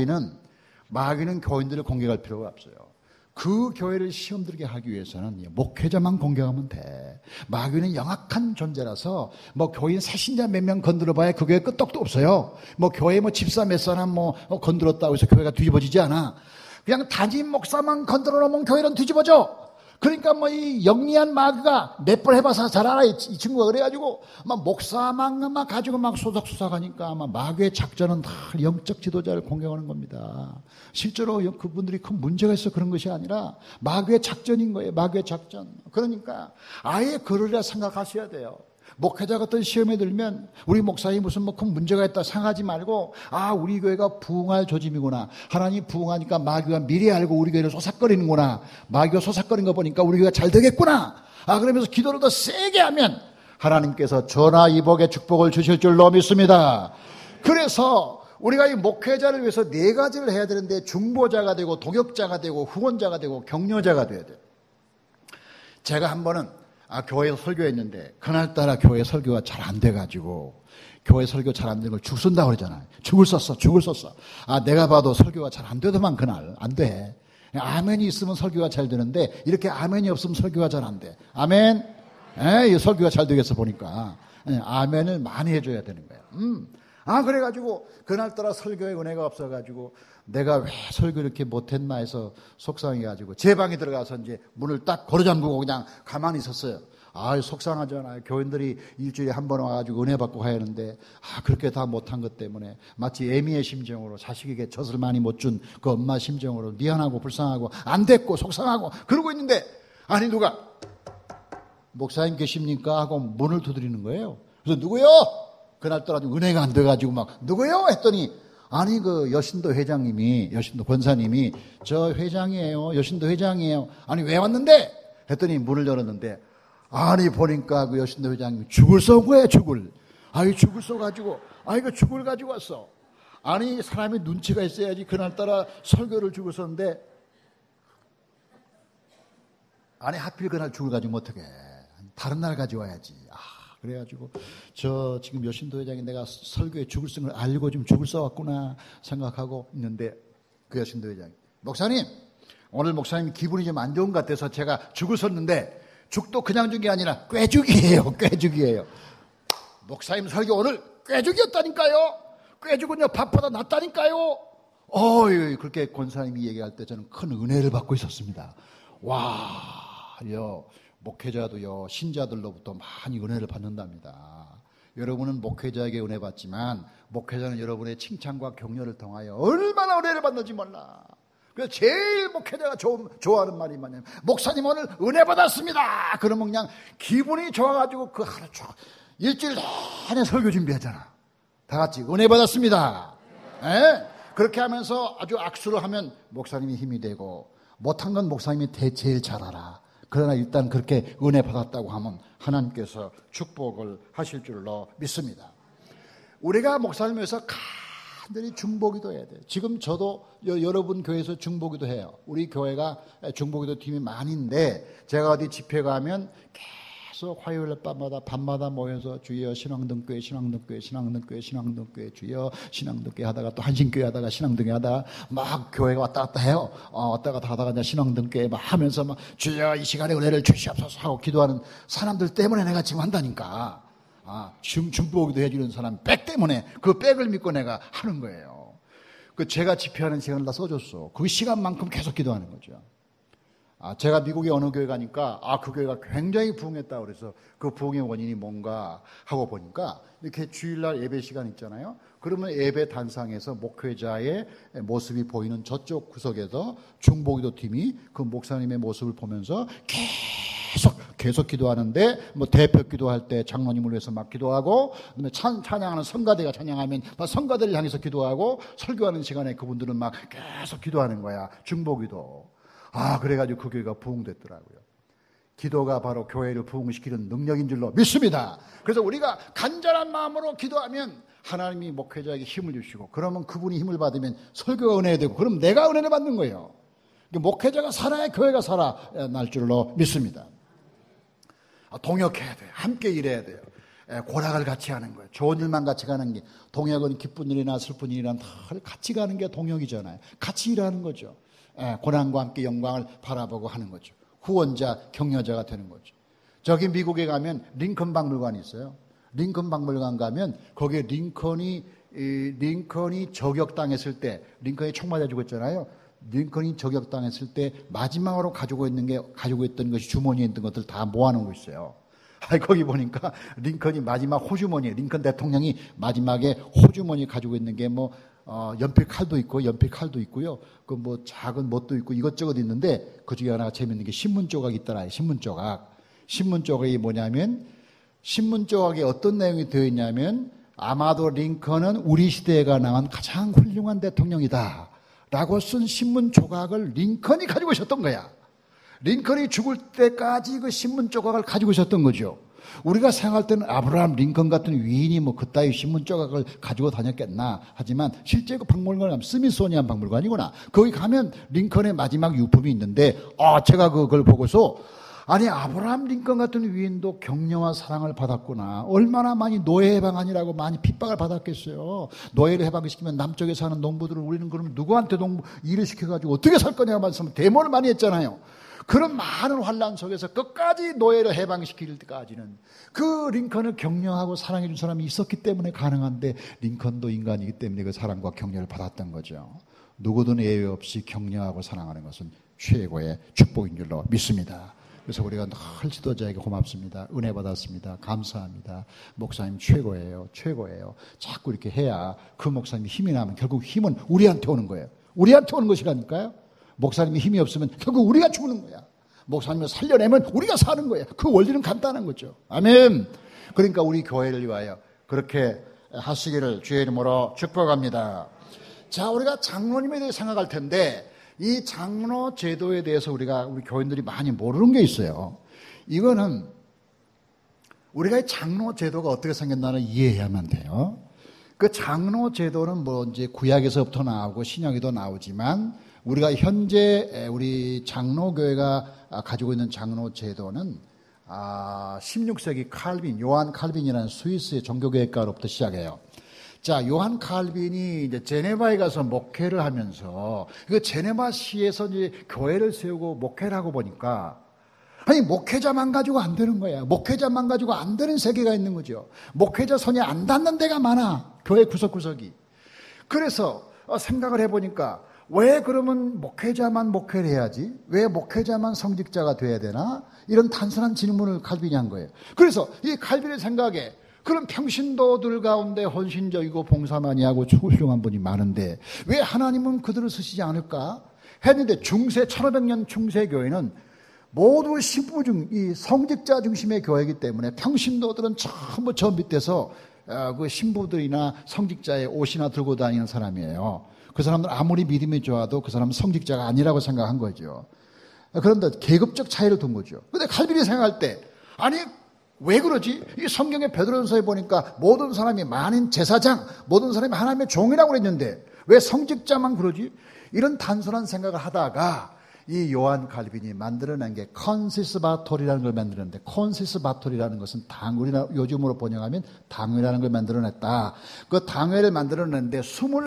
마귀는 교인들을 공격할 필요가 없어요. 그 교회를 시험 들게 하기 위해서는 목회자만 공격하면 돼. 마귀는 영악한 존재라서 교인 사신자 몇 명 건드려봐야 그 교회 끄떡도 없어요. 교회 집사 몇 사람 건드렸다고 해서 교회가 뒤집어지지 않아. 그냥 담임 목사만 건드려 놓으면 교회는 뒤집어져. 그러니까 이 영리한 마귀가 몇 번 해봐서 잘 알아. 이 친구가 그래가지고 목사만 가지고 소삭소삭하니까 마귀의 작전은 다 영적 지도자를 공격하는 겁니다. 실제로 그분들이 큰 문제가 있어 그런 것이 아니라 마귀의 작전인 거예요. 마귀의 작전. 그러니까 아예 그러려 생각하셔야 돼요. 목회자 같은 시험에 들면 우리 목사님 무슨 큰 문제가 있다 생각하지 말고 우리 교회가 부흥할 조짐이구나. 하나님 부흥하니까 마귀가 미리 알고 우리 교회를 솟삭거리는구나. 마귀가 솟삭거리는 거 보니까 우리 교회가 잘 되겠구나. 그러면서 기도를 더 세게 하면 하나님께서 전화위복의 축복을 주실 줄로 믿습니다. 그래서 우리가 이 목회자를 위해서 네 가지를 해야 되는데 중보자가 되고 동역자가 되고 후원자가 되고 격려자가 돼야 돼요. 제가 한 번은 교회에서 설교했는데 그날따라 교회 설교가 잘 안 돼가지고 교회 설교 잘 안 되는 걸 죽 쓴다고 그러잖아요. 죽을 썼어. 내가 봐도 설교가 잘 안 되더만 그날 안 돼. 아멘이 있으면 설교가 잘 되는데 이렇게 아멘이 없으면 설교가 잘 안 돼. 아멘. 이 설교가 잘 되겠어 보니까 아멘을 많이 해줘야 되는 거예요. 그래가지고 그날따라 설교에 은혜가 없어가지고 내가 왜 설교 이렇게 못했나 해서 속상해가지고 제 방에 들어가서 이제 문을 딱 걸어잠그고 그냥 가만히 있었어요. 속상하잖아요. 교인들이 일주일에 한 번 와가지고 은혜 받고 가야 하는데 그렇게 다 못한 것 때문에 마치 애미의 심정으로 자식에게 젖을 많이 못 준 그 엄마 심정으로 미안하고 불쌍하고 안 됐고 속상하고 그러고 있는데 누가 목사님 계십니까? 하고 문을 두드리는 거예요. 그래서 누구요? 그날따라 은혜가 안 돼가지고 누구요? 했더니 그 여신도 권사님이 저 회장이에요. 여신도 회장이에요. 왜 왔는데? 했더니 문을 열었는데 보니까 그 여신도 회장님이 죽을 쏜 거예요. 죽을 쏘가지고 죽을 가지고 왔어. 사람이 눈치가 있어야지. 그날따라 설교를 죽을 쏘는데 하필 그날 죽을 가지고 어떡해. 다른 날 가져와야지. 그래가지고 저 지금 여신도회장이 내가 설교에 죽을 생을 알고 지금 죽을 써왔구나 생각하고 있는데 그 여신도회장이 목사님 오늘 목사님 기분이 좀 안 좋은 것 같아서 제가 죽을 섰는데 죽도 그냥 죽이 아니라 꾀죽이에요. 꾀죽이에요. 목사님 설교 오늘 꾀죽이었다니까요. 꾀죽은요 밥보다 낫다니까요. 그렇게 권사님이 얘기할 때 저는 큰 은혜를 받고 있었습니다. 목회자도요 신자들로부터 많이 은혜를 받는답니다. 여러분은 목회자에게 은혜 받지만 목회자는 여러분의 칭찬과 격려를 통하여 얼마나 은혜를 받는지 몰라. 그래서 제일 목회자가 좋아하는 말이 뭐냐면 목사님 오늘 은혜 받았습니다. 그러면 그냥 기분이 좋아가지고 그 하루 쭉 일주일 내내 설교 준비하잖아. 다 같이 은혜 받았습니다. 네? 그렇게 하면서 아주 악수를 하면 목사님이 힘이 되고 못한 건 목사님이 제일 잘 알아. 그러나 일단 그렇게 은혜 받았다고 하면 하나님께서 축복을 하실 줄로 믿습니다. 우리가 목사님에서 간절히 중보기도 해야 돼요. 지금 저도 여러분 교회에서 중보기도 해요. 우리 교회가 중보기도 팀이 많은데 제가 어디 집회 가면 계속 화요일 밤마다 모여서 주여 신앙등교회 주여 신앙등교회 하다가 또 한신교회 하다가 신앙등교회 하다가 막 교회가 왔다 갔다 해요. 왔다 갔다 하다가 이제 신앙등교회 막 하면서 막 주여 이 시간에 은혜를 주시옵소서 하고 기도하는 사람들 때문에 내가 지금 한다니까. 중보기도 해주는 사람 백 때문에 그 백을 믿고 내가 하는 거예요. 그 제가 집회하는 시간을 다 써줬어. 그 시간만큼 계속 기도하는 거죠. 제가 미국의 어느 교회 가니까 그 교회가 굉장히 부흥했다 그래서 그 부흥의 원인이 뭔가 하고 보니까 이렇게 주일날 예배 시간 있잖아요. 그러면 예배 단상에서 목회자의 모습이 보이는 저쪽 구석에서 중보기도 팀이 그 목사님의 모습을 보면서 계속 기도하는데 대표 기도할 때 장로님을 위해서 막 기도하고 그다음에 찬양하는 성가대가 찬양하면 성가대를 향해서 기도하고 설교하는 시간에 그분들은 막 계속 기도하는 거야. 중보기도. 그래가지고 그 교회가 부흥됐더라고요. 기도가 바로 교회를 부흥시키는 능력인 줄로 믿습니다. 그래서 우리가 간절한 마음으로 기도하면 하나님이 목회자에게 힘을 주시고 그러면 그분이 힘을 받으면 설교가 은혜되고 그럼 내가 은혜를 받는 거예요. 목회자가 살아야 교회가 살아날 줄로 믿습니다. 동역해야 돼요. 함께 일해야 돼요. 고락을 같이 하는 거예요. 좋은 일만 같이 가는 게 동역은 기쁜 일이나 슬픈 일이나 다 같이 가는 게 동역이잖아요. 같이 일하는 거죠. 고난과 함께 영광을 바라보고 하는 거죠. 후원자, 격려자가 되는 거죠. 저기 미국에 가면 링컨 박물관이 있어요. 링컨 박물관 가면 거기에 링컨이 저격당했을 때 링컨이 총 맞아 죽었잖아요. 링컨이 저격당했을 때 마지막으로 가지고 있던 것이 주머니에 있던 것들 다 모아놓은 거 있어요. 거기 보니까 링컨이 마지막 호주머니, 링컨 대통령이 마지막에 호주머니 가지고 있는 게 연필 칼도 있고요. 그 작은 뭣도 있고 이것저것 있는데 그 중에 하나가 재밌는 게 신문 조각이 있더라. 신문 조각이 뭐냐면 신문 조각에 어떤 내용이 되어 있냐면 아마도 링컨은 우리 시대에 나온 가장 훌륭한 대통령이다. 라고 쓴 신문 조각을 링컨이 가지고 있었던 거야. 링컨이 죽을 때까지 그 신문 조각을 가지고 있었던 거죠. 우리가 생각할 때는 아브라함 링컨 같은 위인이 그따위 신문 조각을 가지고 다녔겠나 하지만 실제 그 박물관을 가면 스미소니안 박물관이구나. 거기 가면 링컨의 마지막 유품이 있는데 제가 그걸 보고서 아브라함 링컨 같은 위인도 격려와 사랑을 받았구나. 얼마나 많이 노예 해방하니라고 많이 핍박을 받았겠어요. 노예를 해방시키면 남쪽에 사는 농부들을 우리는 그럼 누구한테 일을 시켜가지고 어떻게 살 거냐고 말씀을 대모를 많이 했잖아요. 그런 많은 환란 속에서 끝까지 노예를 해방시킬 때까지는 그 링컨을 격려하고 사랑해 준 사람이 있었기 때문에 가능한데 링컨도 인간이기 때문에 그 사랑과 격려를 받았던 거죠. 누구든 예외 없이 격려하고 사랑하는 것은 최고의 축복인 줄로 믿습니다. 그래서 우리가 늘 지도자에게 고맙습니다. 은혜 받았습니다. 감사합니다. 목사님 최고예요. 자꾸 이렇게 해야 그 목사님이 힘이 나면 결국 힘은 우리한테 오는 거예요. 우리한테 오는 것이라니까요. 목사님이 힘이 없으면 결국 우리가 죽는 거야. 목사님을 살려내면 우리가 사는 거야. 그 원리는 간단한 거죠. 아멘. 그러니까 우리 교회를 위하여 그렇게 하시기를 주의 이름으로 축복합니다. 자, 우리가 장로님에 대해 생각할 텐데 이 장로 제도에 대해서 우리 교인들이 많이 모르는 게 있어요. 이거는 우리가 이 장로 제도가 어떻게 생겼나를 이해해야만 돼요. 그 장로 제도는 이제 구약에서부터 나오고 신약에도 나오지만 우리가 현재 우리 장로교회가 가지고 있는 장로 제도는 16세기 칼빈, 요한 칼빈이라는 스위스의 종교개혁가로부터 시작해요. 자, 요한 칼빈이 이제 제네바에 가서 목회를 하면서 그 제네바시에서 이제 교회를 세우고 목회를 하고 보니까 아니, 목회자만 가지고 안 되는 거야. 목회자만 가지고 안 되는 세계가 있는 거죠. 목회자 손이 안 닿는 데가 많아. 교회 구석구석이. 그래서 생각을 해보니까 왜 그러면 목회자만 목회를 해야지? 왜 목회자만 성직자가 돼야 되나? 이런 단순한 질문을 칼빈이 한 거예요. 그래서 이 칼빈의 생각에 그런 평신도들 가운데 헌신적이고 봉사 많이 하고 훌륭한 분이 많은데 왜 하나님은 그들을 쓰시지 않을까? 했는데 1500년 중세교회는 모두 신부중, 이 성직자 중심의 교회이기 때문에 평신도들은 전부 저 밑에서 그 신부들이나 성직자의 옷이나 들고 다니는 사람이에요. 그 사람들 아무리 믿음이 좋아도 그 사람은 성직자가 아니라고 생각한 거죠. 그런데 계급적 차이를 둔 거죠. 근데 칼빈이 생각할 때, 아니, 왜 그러지? 이 성경의 베드로전서에 보니까 모든 사람이 만인 제사장, 모든 사람이 하나님의 종이라고 그랬는데 왜 성직자만 그러지? 이런 단순한 생각을 하다가 이 요한 칼빈이 만들어낸 게 컨시스바토리라는 걸 만들었는데, 컨시스바토리라는 것은 우리나라 요즘으로 번역하면 당회라는 걸 만들어냈다. 그 당회를 만들어냈는데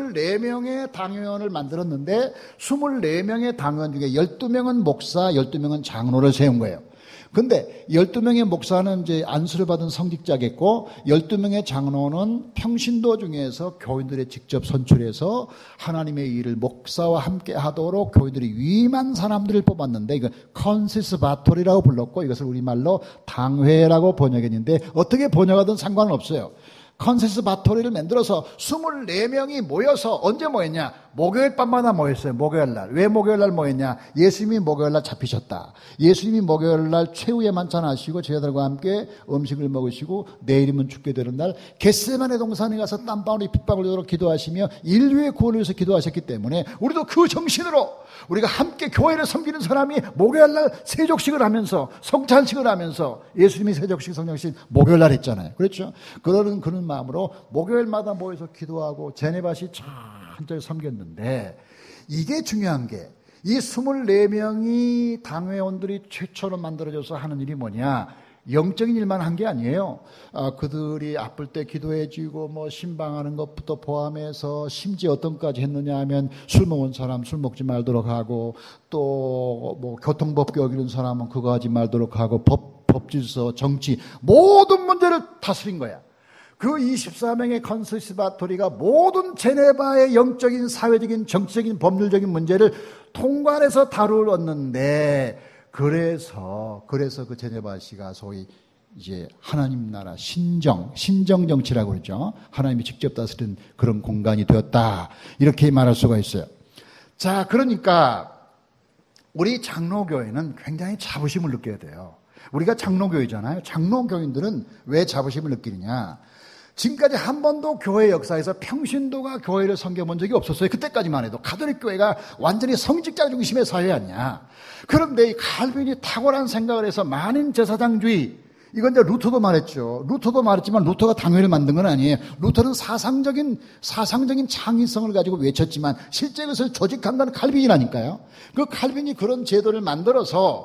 24명의 당회원을 만들었는데 24명의 당회원 중에 12명은 목사, 12명은 장로를 세운 거예요. 근데 12명의 목사는 이제 안수를 받은 성직자겠고 12명의 장로는 평신도 중에서 교인들이 직접 선출해서 하나님의 일을 목사와 함께 하도록 교인들이 위임한 사람들을 뽑았는데 이거 컨시스바토리라고 불렀고 이것을 우리말로 당회라고 번역했는데 어떻게 번역하든 상관은 없어요. 컨시스바토리를 만들어서 24명이 모여서 언제 모였냐? 목요일 밤마다 모였어요. 목요일날. 왜 목요일날 모였냐? 예수님이 목요일날 잡히셨다. 예수님이 목요일날 최후의 만찬 하시고 제자들과 함께 음식을 먹으시고 내일이면 죽게 되는 날 겟세마네 동산에 가서 땀방울이 핏방울이 기도하시며 인류의 구원을 위해서 기도하셨기 때문에 우리도 그 정신으로 우리가 함께 교회를 섬기는 사람이 목요일날 세족식을 하면서 성찬식을 하면서 예수님이 세족식 성찬식 목요일날 했잖아요. 그렇죠? 그런 마음으로 목요일마다 모여서 기도하고 제네바시 천천히 섬겼는데 이게 중요한 게 이 24명이 당회원들이 최초로 만들어져서 하는 일이 뭐냐? 영적인 일만 한 게 아니에요. 그들이 아플 때 기도해주고 뭐 신방하는 것부터 포함해서 심지어 어떤까지 했느냐 하면 술 먹은 사람 술 먹지 말도록 하고 또 뭐 교통법규 어기는 사람은 그거 하지 말도록 하고 법질서 정치 모든 문제를 다스린 거야. 그 24명의 컨시스바토리가 모든 제네바의 영적인, 사회적인, 정치적인, 법률적인 문제를 통괄해서 다루었는데 그래서 그 제네바시가 소위 이제 하나님 나라 신정 정치라고 그러죠. 하나님이 직접 다스리는 그런 공간이 되었다. 이렇게 말할 수가 있어요. 자, 그러니까 우리 장로교회는 굉장히 자부심을 느껴야 돼요. 우리가 장로교회잖아요. 장로교인들은 왜 자부심을 느끼느냐? 지금까지 한 번도 교회 역사에서 평신도가 교회를 섬겨본 적이 없었어요. 그때까지만 해도 가톨릭 교회가 완전히 성직자 중심의 사회 아니야. 그런데 이 칼빈이 탁월한 생각을 해서 만인 제사장주의, 이건 이제 루터도 말했죠. 루터도 말했지만 루터가 당회를 만든 건 아니에요. 루터는 사상적인 창의성을 가지고 외쳤지만 실제 그것을 조직한 건 칼빈이라니까요. 그 칼빈이 그런 제도를 만들어서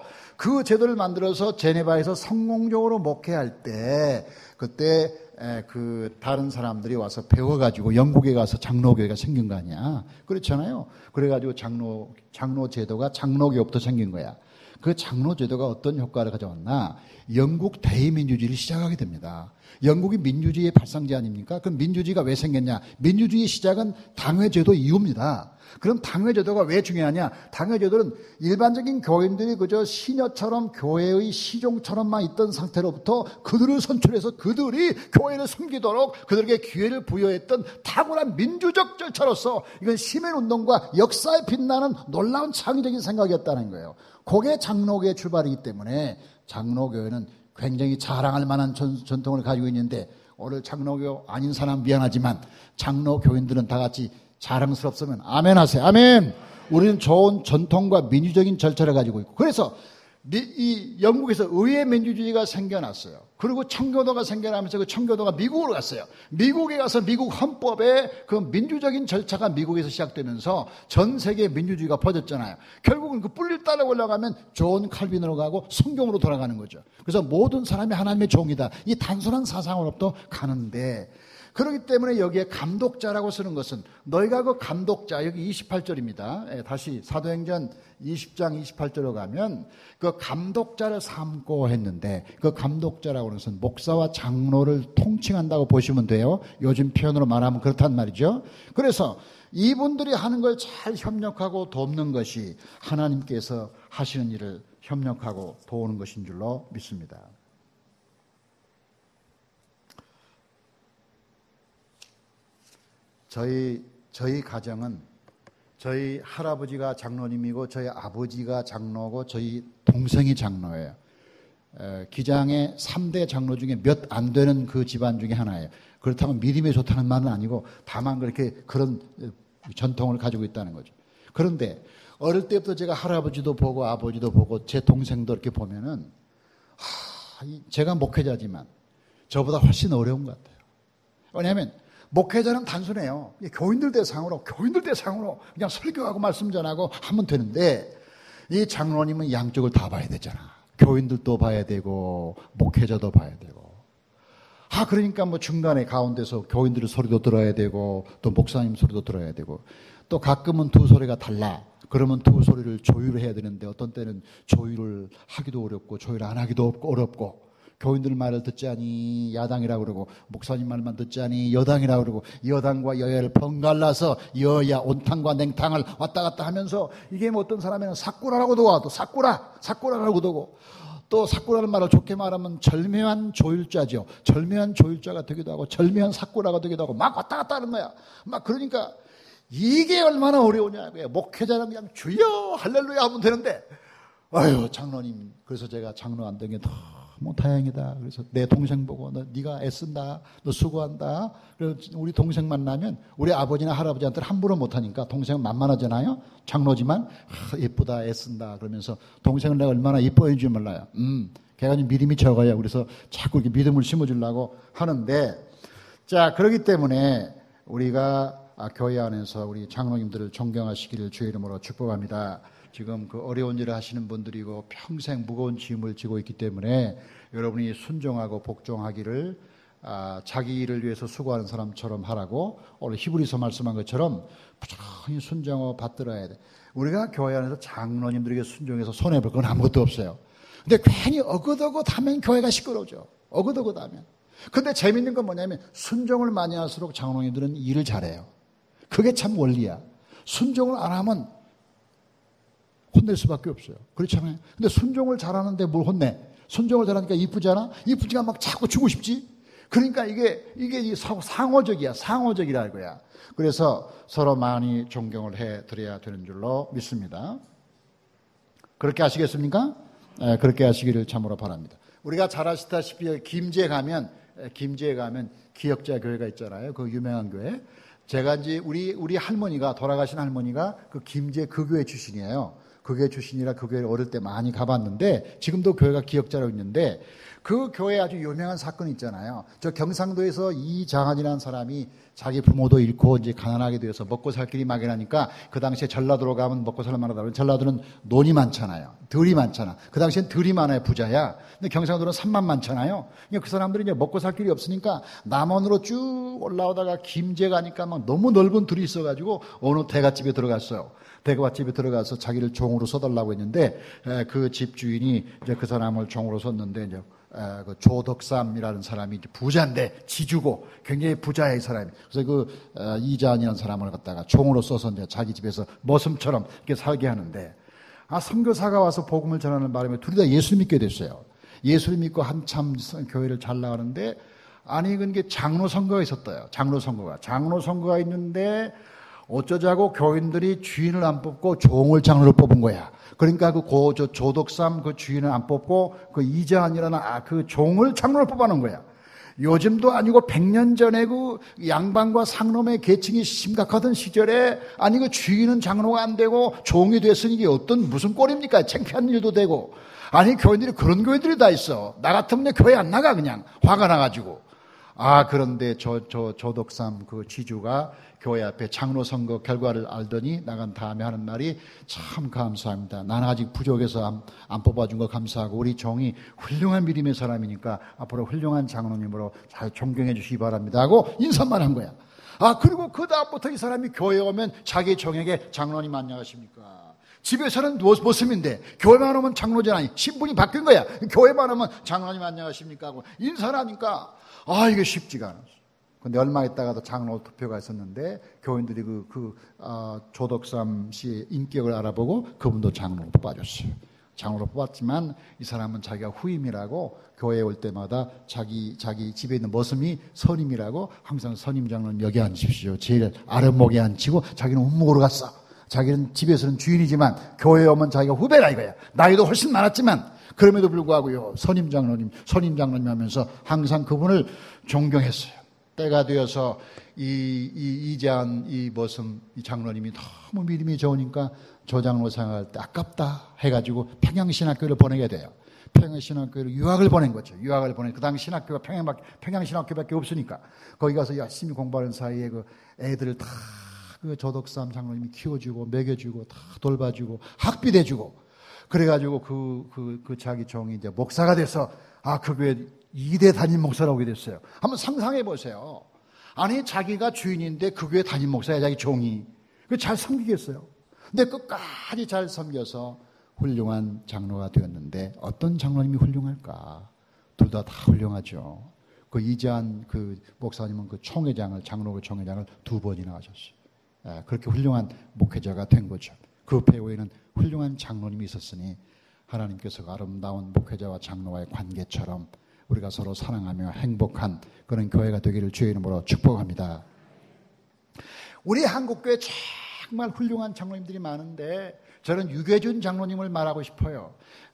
제네바에서 성공적으로 목회할 때 그때 그 다른 사람들이 와서 배워가지고 영국에 가서 장로교회가 생긴 거 아니야. 그렇잖아요. 그래가지고 장로 제도가 장로교부터 생긴 거야. 그 장로 제도가 어떤 효과를 가져왔나? 영국 대의민주주의를 시작하게 됩니다. 영국이 민주주의의 발상지 아닙니까? 그럼 민주주의가 왜 생겼냐? 민주주의의 시작은 당회제도 이후입니다. 그럼 당회제도가 왜 중요하냐? 당회제도는 일반적인 교인들이 그저 시녀처럼 교회의 시종처럼만 있던 상태로부터 그들을 선출해서 그들이 교회를 섬기도록 그들에게 기회를 부여했던 탁월한 민주적 절차로서 이건 시민운동과 역사에 빛나는 놀라운 창의적인 생각이었다는 거예요. 그게 장로교의 출발이기 때문에 장로교회는 굉장히 자랑할 만한 전통을 가지고 있는데 오늘 장로교 아닌 사람 미안하지만 장로교인들은 다 같이 자랑스럽으면 아멘 하세요. 아멘. 우리는 좋은 전통과 민주적인 절차를 가지고 있고 그래서 이 영국에서 의회 민주주의가 생겨났어요. 그리고 청교도가 생겨나면서 그 청교도가 미국으로 갔어요. 미국에 가서 미국 헌법에 그 민주적인 절차가 미국에서 시작되면서 전 세계에 민주주의가 퍼졌잖아요. 결국은 그 뿔을 따라 올라가면 존 칼빈으로 가고 성경으로 돌아가는 거죠. 그래서 모든 사람이 하나님의 종이다. 이 단순한 사상으로부터 가는데, 그렇기 때문에 여기에 감독자라고 쓰는 것은 너희가 그 감독자, 여기 28절입니다. 다시 사도행전 20장 28절로 가면 그 감독자를 삼고 했는데, 그 감독자라고 하는 것은 목사와 장로를 통칭한다고 보시면 돼요. 요즘 표현으로 말하면 그렇단 말이죠. 그래서 이분들이 하는 걸 잘 협력하고 돕는 것이 하나님께서 하시는 일을 협력하고 도우는 것인 줄로 믿습니다. 저희 가정은 저희 할아버지가 장로님이고 저희 아버지가 장로고 저희 동생이 장로예요. 기장의 3대 장로 중에 몇 안 되는 그 집안 중에 하나예요. 그렇다면 믿음이 좋다는 말은 아니고 다만 그런 전통을 가지고 있다는 거죠. 그런데 어릴 때부터 제가 할아버지도 보고 아버지도 보고 제 동생도 이렇게 보면은 제가 목회자지만 저보다 훨씬 어려운 것 같아요. 왜냐하면 목회자는 단순해요. 교인들 대상으로 그냥 설교하고 말씀 전하고 하면 되는데, 이 장로님은 양쪽을 다 봐야 되잖아. 교인들도 봐야 되고 목회자도 봐야 되고. 그러니까 뭐 중간에 가운데서 교인들의 소리도 들어야 되고 또 목사님 소리도 들어야 되고, 또 가끔은 두 소리가 달라. 그러면 두 소리를 조율해야 되는데 어떤 때는 조율을 하기도 어렵고 조율 안 하기도 어렵고, 교인들 말을 듣지 아니 야당이라고 그러고 목사님 말만 듣지 아니 여당이라고 그러고, 여당과 여야를 번갈라서 여야 온탕과 냉탕을 왔다 갔다 하면서, 이게 뭐 어떤 사람에는 사꾸라라고도 하고 사꾸라라고도 하고, 또 사꾸라는 말을 좋게 말하면 절묘한 조율자죠. 절묘한 조율자가 되기도 하고 절묘한 사꾸라가 되기도 하고 막 왔다 갔다 하는 거야. 그러니까 이게 얼마나 어려우냐고요. 목회자는 그냥 주여 할렐루야 하면 되는데, 장로님, 그래서 제가 장로 안 된 게 너무 다행이다. 그래서 내 동생 보고 네가 애쓴다, 너 수고한다. 그래서 우리 동생 만나면 우리 아버지나 할아버지한테는 함부로 못하니까 동생은 만만하잖아요. 장로지만 예쁘다, 애쓴다 그러면서 동생을 내가 얼마나 이뻐해 주지 몰라요. 걔가 좀 믿음이 적어요. 그래서 자꾸 이렇게 믿음을 심어주려고 하는데, 자, 그렇기 때문에 우리가 교회 안에서 우리 장로님들을 존경하시기를 주의 이름으로 축복합니다. 지금 그 어려운 일을 하시는 분들이고 평생 무거운 짐을 지고 있기 때문에 여러분이 순종하고 복종하기를, 자기 일을 위해서 수고하는 사람처럼 하라고 오늘 히브리서 말씀한 것처럼 부지런히 순종하고 받들어야 돼. 우리가 교회 안에서 장로님들에게 순종해서 손해볼 건 아무것도 없어요. 근데 괜히 어긋어긋하면 교회가 시끄러워져. 어긋어긋하면. 근데 재밌는 건 뭐냐면 순종을 많이 할수록 장로님들은 일을 잘해요. 그게 참 원리야. 순종을 안 하면 혼낼 수밖에 없어요. 그렇잖아요. 근데 순종을 잘하는데 뭘 혼내? 순종을 잘하니까 이쁘잖아? 이쁘지가 막 자꾸 주고 싶지? 그러니까 이게 상호적이야. 상호적이라 이거야. 그래서 서로 많이 존경을 해 드려야 되는 줄로 믿습니다. 그렇게 하시겠습니까? 네, 그렇게 하시기를 참으로 바랍니다. 우리가 잘 아시다시피 김제에 가면 기역자 교회가 있잖아요. 그 유명한 교회. 제가 이제 우리 할머니가, 돌아가신 할머니가 그 김제 그 교회 출신이에요. 그 교회 출신이라 그 교회를 어릴 때 많이 가봤는데, 지금도 교회가 기억자로 있는데, 그 교회에 아주 유명한 사건이 있잖아요. 저 경상도에서 이장한이라는 사람이 자기 부모도 잃고 이제 가난하게 되어서 먹고 살 길이 막연하니까, 그 당시에 전라도로 가면 먹고 살 만하다. 전라도는 논이 많잖아요. 들이 많잖아. 그 당시엔 들이 많아요. 부자야. 근데 경상도는 산만 많잖아요. 그러니까 그 사람들이 이제 먹고 살 길이 없으니까 남원으로 쭉 올라오다가 김제 가니까 막 너무 넓은 들이 있어가지고 어느 대갓집에 들어갔어요. 대갓집에 들어가서 자기를 종으로 써달라고 했는데, 그 집 주인이 이제 그 사람을 종으로 썼는데, 이제 그 조덕삼이라는 사람이 이제 부자인데 지주고 굉장히 부자의 사람이. 그래서 그 이자한이라는 사람을 갖다가 종으로 써서 이제 자기 집에서 머슴처럼 이렇게 살게 하는데, 선교사가 와서 복음을 전하는 바람에 둘이 다 예수를 믿게 됐어요. 예수를 믿고 한참 교회를 잘 나가는데, 그게 장로 선거가 있었대요. 장로 선거가 있는데 어쩌자고 교인들이 주인을 안 뽑고 종을 장로로 뽑은 거야. 그러니까 조덕삼 그 주인을 안 뽑고 그 이자한이라는 그 종을 장로로 뽑아놓은 거야. 요즘도 아니고 100년 전에 그 양반과 상놈의 계층이 심각하던 시절에, 그 주인은 장로가 안 되고 종이 됐으니 이게 무슨 꼴입니까? 창피한 일도 되고. 아니, 교인들이 그런 교인들이 다 있어. 나 같으면 교회 안 나가, 그냥. 화가 나가지고. 그런데 조덕삼 그 지주가 교회 앞에 장로 선거 결과를 알더니 나간 다음에 하는 말이 참 감사합니다. 나는 아직 부족해서 안 뽑아준 거 감사하고 우리 종이 훌륭한 믿음의 사람이니까 앞으로 훌륭한 장로님으로 잘 존경해 주시기 바랍니다 하고 인사만 한 거야. 그리고 그 다음부터 이 사람이 교회에 오면 자기 종에게 장로님 안녕하십니까? 집에서는 모습인데 교회만 오면 장로잖아요. 신분이 바뀐 거야. 교회만 오면 장로님 안녕하십니까 하고 인사를 하니까 이게 쉽지가 않았어. 근데 얼마 있다가도 장로 투표가 있었는데 교인들이 조덕삼 씨의 인격을 알아보고 그분도 장로로 뽑아줬어요. 장로로 뽑았지만 이 사람은 자기가 후임이라고 교회에 올 때마다 자기 집에 있는 머슴이 선임이라고 항상 선임 장로님 여기 앉으십시오. 제일 아랫목에 앉히고 자기는 운목으로 갔어. 자기는 집에서는 주인이지만 교회에 오면 자기가 후배라 이거야. 나이도 훨씬 많았지만 그럼에도 불구하고요. 선임 장로님 하면서 항상 그분을 존경했어요. 때가 되어서 이재한 이 머슴 이 장로님이 너무 믿음이 좋으니까 조장로 생활할 때 아깝다 해가지고 평양신학교를 보내게 돼요. 평양신학교로 유학을 보낸 거죠. 그 당시 신학교가 평양신학교밖에 없으니까 거기 가서 열심히 공부하는 사이에 그 애들을 다 그 조덕삼 장로님이 키워주고 먹여주고 다 돌봐주고 학비 대주고 그래가지고 그 자기 종이 이제 목사가 돼서 그 교회 2대 담임 목사라고 오게 됐어요. 한번 상상해 보세요. 아니 자기가 주인인데 그 교회 담임 목사야 자기 종이. 잘 섬기겠어요. 근데 끝까지 잘 섬겨서 훌륭한 장로가 되었는데 어떤 장로님이 훌륭할까? 둘 다 훌륭하죠. 그 이재한 그 목사님은 그 장로교 총회장을 2번이나 하셨어요. 그렇게 훌륭한 목회자가 된 거죠. 그 배후에는 훌륭한 장로님이 있었으니 하나님께서 아름다운 목회자와 장로와의 관계처럼 우리가 서로 사랑하며 행복한 그런 교회가 되기를 주의 이름으로 축복합니다. 우리 한국교회 정말 훌륭한 장로님들이 많은데 저는 유계준 장로님을 말하고 싶어요.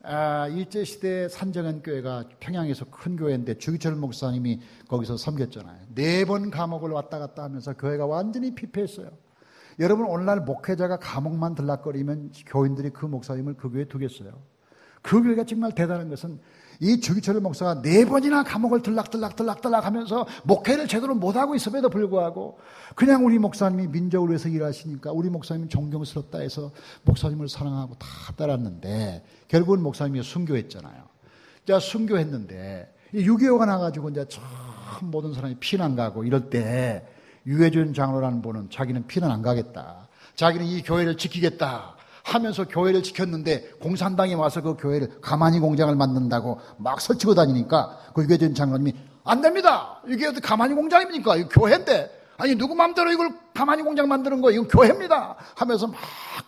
일제시대 산정현교회가 평양에서 큰 교회인데 주기철 목사님이 거기서 섬겼잖아요. 4번 감옥을 왔다 갔다 하면서 교회가 완전히 피폐했어요. 여러분 오늘날 목회자가 감옥만 들락거리면 교인들이 그 목사님을 그 교회에 두겠어요. 그 교회가 정말 대단한 것은 이 주기철 목사가 4번이나 감옥을 들락들락 하면서 목회를 제대로 못하고 있음에도 불구하고 그냥 우리 목사님이 민족을 위해서 일하시니까 우리 목사님이 존경스럽다 해서 목사님을 사랑하고 다 따랐는데 결국은 목사님이 순교했잖아요. 자, 순교했는데 6.25가 나가지고 이제 참 모든 사람이 피난 가고 이럴 때 유해준 장로라는 분은 자기는 피난 안 가겠다. 자기는 이 교회를 지키겠다. 하면서 교회를 지켰는데 공산당이 와서 그 교회를 가만히 공장을 만든다고 막 설치고 다니니까 그 유해준 장로님이 안 됩니다. 이게 어떻게 가만히 공장입니까? 이거 교회인데. 아니 누구 마음대로 이걸 가만히 공장 만드는 거예요. 이건 교회입니다. 하면서 막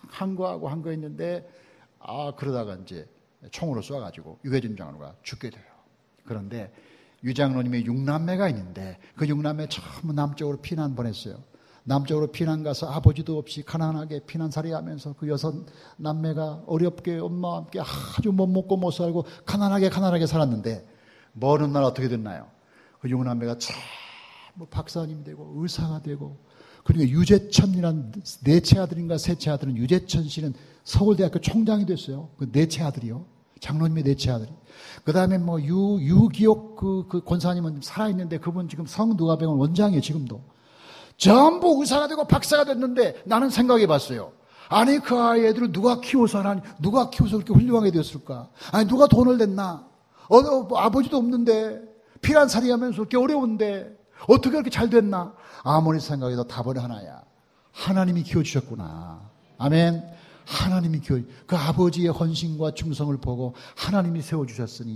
항거했는데 그러다가 이제 총으로 쏴가지고 유해준 장로가 죽게 돼요. 그런데 유 장로님의 6남매가 있는데 그 6남매 처음 남쪽으로 피난 보냈어요. 남쪽으로 피난 가서 아버지도 없이 가난하게 피난살이하면서 그 6남매가 어렵게 엄마와 함께 아주 못 먹고 못 살고 가난하게 살았는데 먼 날 어떻게 됐나요? 그 6남매가 참 박사님 되고 의사가 되고 그리고 유재천이라는 넷째 아들인가 셋째 아들은 유재천 씨는 서울대학교 총장이 됐어요. 그 넷째 아들이요. 장로님의 넷째 아들이. 그 다음에 유기옥 그 권사님은 살아있는데 그분 지금 성누가병원 원장이에요, 지금도. 전부 의사가 되고 박사가 됐는데 나는 생각해 봤어요. 아니, 그 아이들을 누가 키워서 그렇게 훌륭하게 되었을까? 아니, 누가 돈을 냈나? 아버지도 없는데, 피난살이 하면서 그렇게 어려운데, 어떻게 그렇게 잘 됐나? 아무리 생각해도 답은 하나야. 하나님이 키워주셨구나. 아멘. 하나님이 그 아버지의 헌신과 충성을 보고 하나님이 세워주셨으니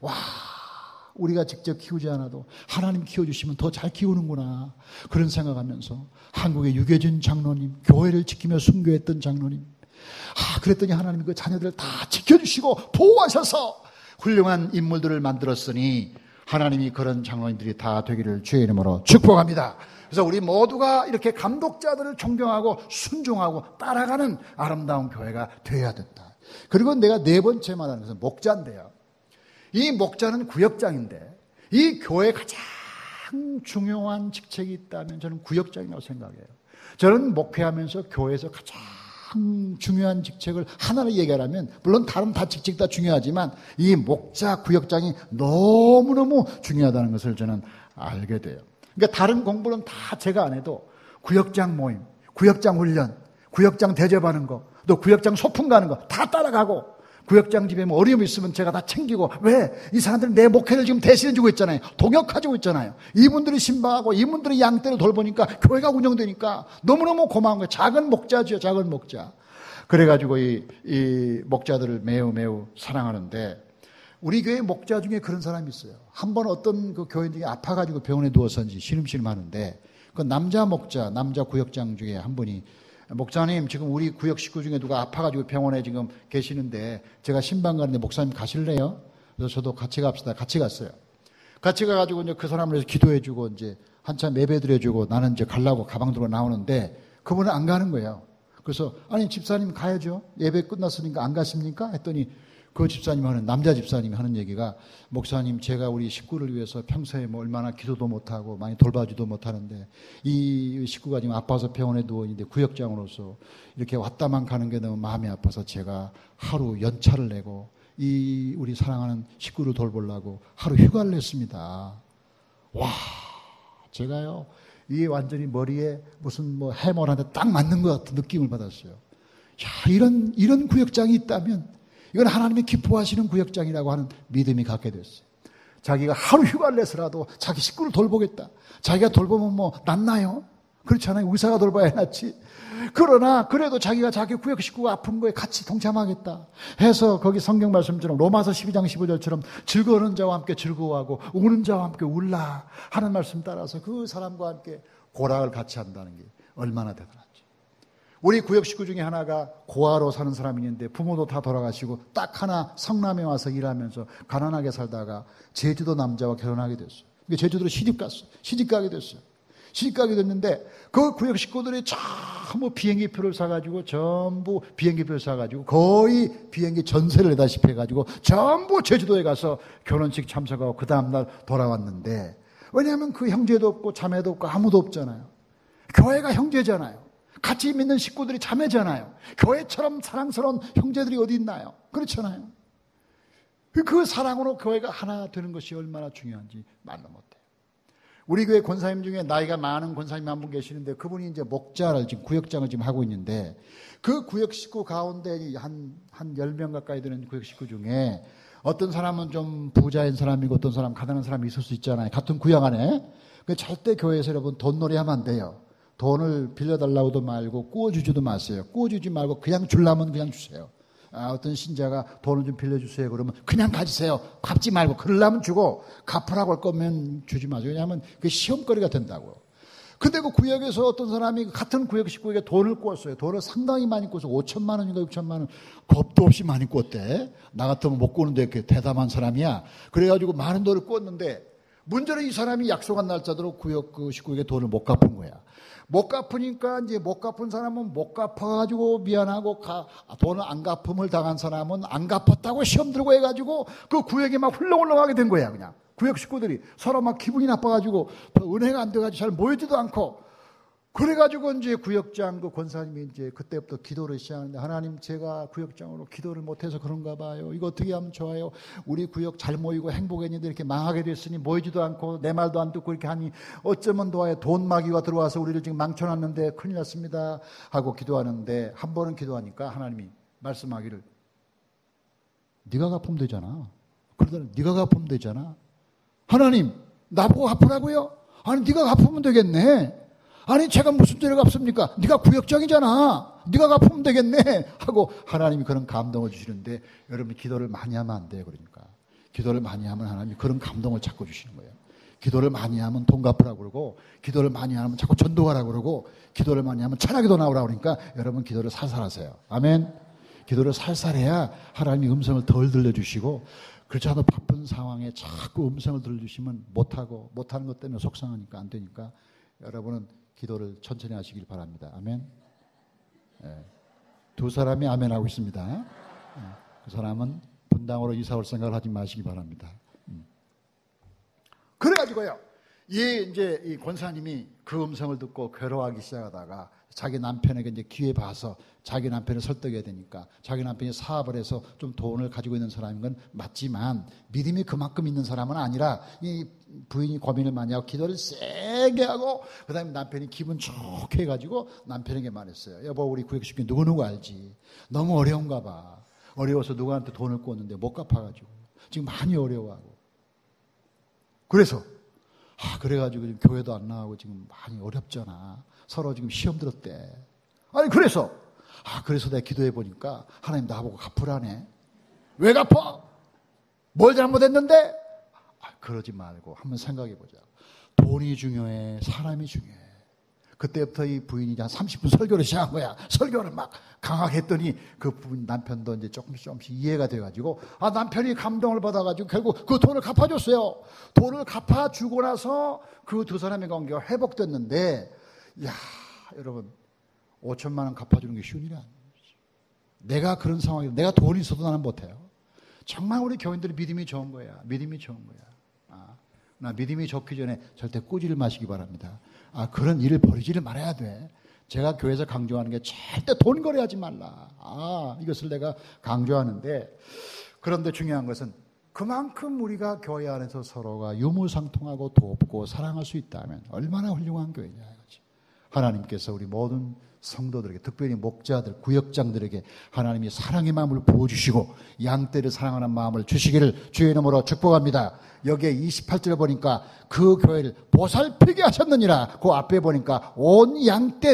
우리가 직접 키우지 않아도 하나님 키워주시면 더 잘 키우는구나 그런 생각하면서 한국의 유계준 장로님 교회를 지키며 순교했던 장로님 그랬더니 하나님이 그 자녀들을 다 지켜주시고 보호하셔서 훌륭한 인물들을 만들었으니 하나님이 그런 장로님들이 다 되기를 주의 이름으로 축복합니다. 그래서 우리 모두가 이렇게 감독자들을 존경하고 순종하고 따라가는 아름다운 교회가 되어야 된다. 그리고 내가 4번째 말하는 것은 목자인데요. 이 목자는 구역장인데 이 교회에 가장 중요한 직책이 있다면 저는 구역장이라고 생각해요. 저는 목회하면서 교회에서 가장 가장 중요한 직책을 하나를 얘기하라면, 물론 다른 다 직책 다 중요하지만 이 목자 구역장이 너무너무 중요하다는 것을 저는 알게 돼요. 그러니까 다른 공부는 다 제가 안 해도 구역장 모임, 구역장 훈련, 구역장 대접하는 거, 또 구역장 소풍 가는 거 다 따라가고, 구역장 집에 뭐 어려움이 있으면 제가 다 챙기고. 왜? 이 사람들은 내 목회를 지금 대신해주고 있잖아요. 동역해주고 있잖아요. 이분들이 신방하고 이분들이 양떼를 돌보니까 교회가 운영되니까 너무너무 고마운 거예요. 작은 목자죠, 작은 목자. 그래가지고 이 목자들을 매우 사랑하는데, 우리 교회 목자 중에 그런 사람이 있어요. 한번 어떤 그 교인들이 아파가지고 병원에 누워서 시름시름 하는데, 그 남자 목자, 남자 구역장 중에 한 분이, 목사님, 지금 우리 구역 식구 중에 누가 아파가지고 병원에 지금 계시는데 제가 신방 가는데 목사님 가실래요? 그래서 저도 같이 갑시다. 같이 갔어요. 같이 가가지고 이제 그 사람을 위해서 기도해주고 이제 한참 예배드려주고 나는 이제 가려고 가방 들고 나오는데 그분은 안 가는 거예요. 그래서 아니 집사님 가야죠. 예배 끝났으니까 안 가십니까? 했더니 그 집사님 남자 집사님이 하는 얘기가, 목사님, 제가 우리 식구를 위해서 평소에 뭐 얼마나 기도도 못하고 많이 돌봐주도 못하는데 이 식구가 지금 아파서 병원에 누워 있는데 구역장으로서 이렇게 왔다만 가는 게 너무 마음이 아파서 제가 하루 연차를 내고 이 우리 사랑하는 식구를 돌보려고 하루 휴가를 냈습니다. 와, 제가요, 이게 완전히 머리에 무슨 뭐 해머한테 딱 맞는 것 같은 느낌을 받았어요. 야, 이런 구역장이 있다면 이건 하나님이 기뻐하시는 구역장이라고 하는 믿음이 갖게 됐어요. 자기가 하루 휴가를 내서라도 자기 식구를 돌보겠다. 자기가 돌보면 뭐 낫나요? 그렇잖아요. 의사가 돌봐야 낫지. 그러나 그래도 자기가 자기 구역 식구가 아픈 거에 같이 동참하겠다 해서, 거기 성경 말씀처럼 로마서 12장 15절처럼 즐거워하는 자와 함께 즐거워하고 우는 자와 함께 울라 하는 말씀 따라서 그 사람과 함께 고락을 같이 한다는 게 얼마나 대단한지. 우리 구역 식구 중에 하나가 고아로 사는 사람이 있는데 부모도 다 돌아가시고 딱 하나 성남에 와서 일하면서 가난하게 살다가 제주도 남자와 결혼하게 됐어요. 제주도로 시집 가게 됐어요. 시집 가게 됐는데 그 구역 식구들이 전부 비행기표를 사가지고 거의 비행기 전세를 내다시피 해가지고 전부 제주도에 가서 결혼식 참석하고 그 다음날 돌아왔는데, 왜냐하면 그 형제도 없고 자매도 없고 아무도 없잖아요. 교회가 형제잖아요. 같이 믿는 식구들이 자매잖아요. 교회처럼 사랑스러운 형제들이 어디 있나요? 그렇잖아요. 그 사랑으로 교회가 하나 되는 것이 얼마나 중요한지 말로 못해요. 우리 교회 권사님 중에 나이가 많은 권사님 한 분 계시는데, 그분이 이제 목자를 지금 구역장을 지금 하고 있는데, 그 구역 식구 가운데 한 10명 가까이 되는 구역 식구 중에 어떤 사람은 좀 부자인 사람이고 어떤 사람 가난한 사람이 있을 수 있잖아요. 같은 구역 안에. 절대 교회에서 여러분 돈놀이 하면 안 돼요. 돈을 빌려달라고도 말고 꾸어주지도 마세요. 꾸어주지 말고 그냥 주려면 그냥 주세요. 어떤 신자가 돈을 좀 빌려주세요 그러면 그냥 가지세요. 갚지 말고, 그러려면 주고 갚으라고 할 거면 주지 마세요. 왜냐하면 그게 시험거리가 된다고. 근데 그 구역에서 어떤 사람이 같은 구역 식구에게 돈을 꾸었어요. 돈을 상당히 많이 꾸어서 5천만 원인가 6천만 원 겁도 없이 많이 꾸었대. 나 같으면 못 꾸는데 이렇게 대담한 사람이야. 그래가지고 많은 돈을 꾸었는데, 문제는 이 사람이 약속한 날짜대로 구역 그 식구에게 돈을 못 갚은 거야. 못 갚으니까 이제 못 갚은 사람은 못 갚아가지고 미안하고, 돈을 안 갚음을 당한 사람은 안 갚았다고 시험 들고 해가지고 그 구역에 막 훌렁훌렁하게 된 거야. 그냥 구역 식구들이 서로 막 기분이 나빠가지고 은혜가 안 돼가지고 잘 모이지도 않고. 그래가지고 이제 구역장 그 권사님이 이제 그때부터 기도를 시작하는데, 하나님, 제가 구역장으로 기도를 못해서 그런가 봐요. 이거 어떻게 하면 좋아요? 우리 구역 잘 모이고 행복했는데 이렇게 망하게 됐으니 모이지도 않고 내 말도 안 듣고 이렇게 하니 어쩌면 도와요. 돈 마귀가 들어와서 우리를 지금 망쳐놨는데 큰일 났습니다 하고 기도하는데, 한 번은 기도하니까 하나님이 말씀하기를, 네가 갚으면 되잖아. 그러더니 네가 갚으면 되잖아. 하나님, 나보고 갚으라고요? 아니, 네가 갚으면 되겠네. 아니, 제가 무슨 죄를 갚습니까? 네가 구역장이잖아. 네가 갚으면 되겠네 하고 하나님이 그런 감동을 주시는데, 여러분 기도를 많이 하면 안 돼요. 그러니까 기도를 많이 하면 하나님이 그런 감동을 자꾸 주시는 거예요. 기도를 많이 하면 돈 갚으라고 그러고, 기도를 많이 하면 자꾸 전도하라고 그러고, 기도를 많이 하면 찬양기도 나오라고 그러니까 여러분 기도를 살살 하세요. 아멘. 기도를 살살 해야 하나님이 음성을 덜 들려주시고, 그렇지 않아도 바쁜 상황에 자꾸 음성을 들려주시면 못하는 것 때문에 속상하니까 안 되니까 여러분은 기도를 천천히 하시길 바랍니다. 아멘. 네. 두 사람이 아멘 하고 있습니다. 네. 그 사람은 분당으로 이사 올 생각을 하지 마시기 바랍니다. 그래가지고요, 이제 이 권사님이 그 음성을 듣고 괴로워하기 시작하다가 자기 남편에게 이제 기회 봐서 자기 남편을 설득해야 되니까 자기 남편이 사업을 해서 좀 돈을 가지고 있는 사람인 건 맞지만 믿음이 그만큼 있는 사람은 아니라 이 부인이 고민을 많이 하고 기도를 세게 하고 그다음에 남편이 기분 좋게 해가지고 남편에게 말했어요. 여보, 우리 구역시킨 누구누구 알지? 너무 어려운가 봐. 어려워서 누구한테 돈을 꿨는데 못 갚아가지고 지금 많이 어려워하고. 그래서 그래가지고 지금 교회도 안 나가고 지금 많이 어렵잖아. 서로 지금 시험 들었대. 아니 그래서 내가 기도해 보니까 하나님 나보고 갚으라네. 왜 갚아? 뭘 잘못했는데? 그러지 말고 한번 생각해 보자. 돈이 중요해? 사람이 중요해? 그때부터 이 부인이 한 30분 설교를 시작한 거야. 설교를 막 강하게 했더니 그 부인 남편도 이제 조금씩 이해가 돼가지고 남편이 감동을 받아가지고 결국 그 돈을 갚아줬어요. 돈을 갚아주고 나서 그 두 사람의 관계가 회복됐는데, 여러분 5천만 원 갚아주는 게 쉬운 일이 아니에요. 내가 그런 상황에 내가 돈이 있어도 나는 못해요. 정말 우리 교인들이 믿음이 좋은 거야. 믿음이 좋은 거야. 나 믿음이 좋기 전에 절대 꾸지를 마시기 바랍니다. 그런 일을 벌이지를 말아야 돼. 제가 교회에서 강조하는 게 절대 돈 거래하지 말라. 이것을 내가 강조하는데, 그런데 중요한 것은 그만큼 우리가 교회 안에서 서로가 유무상통하고 돕고 사랑할 수 있다면 얼마나 훌륭한 교회냐 이거지. 하나님께서 우리 모든 성도들에게, 특별히 목자들, 구역장들에게 하나님이 사랑의 마음을 부어주시고 양떼를 사랑하는 마음을 주시기를 주의 이름으로 축복합니다. 여기에 28절에 보니까 그 교회를 보살피게 하셨느니라. 그 앞에 보니까 온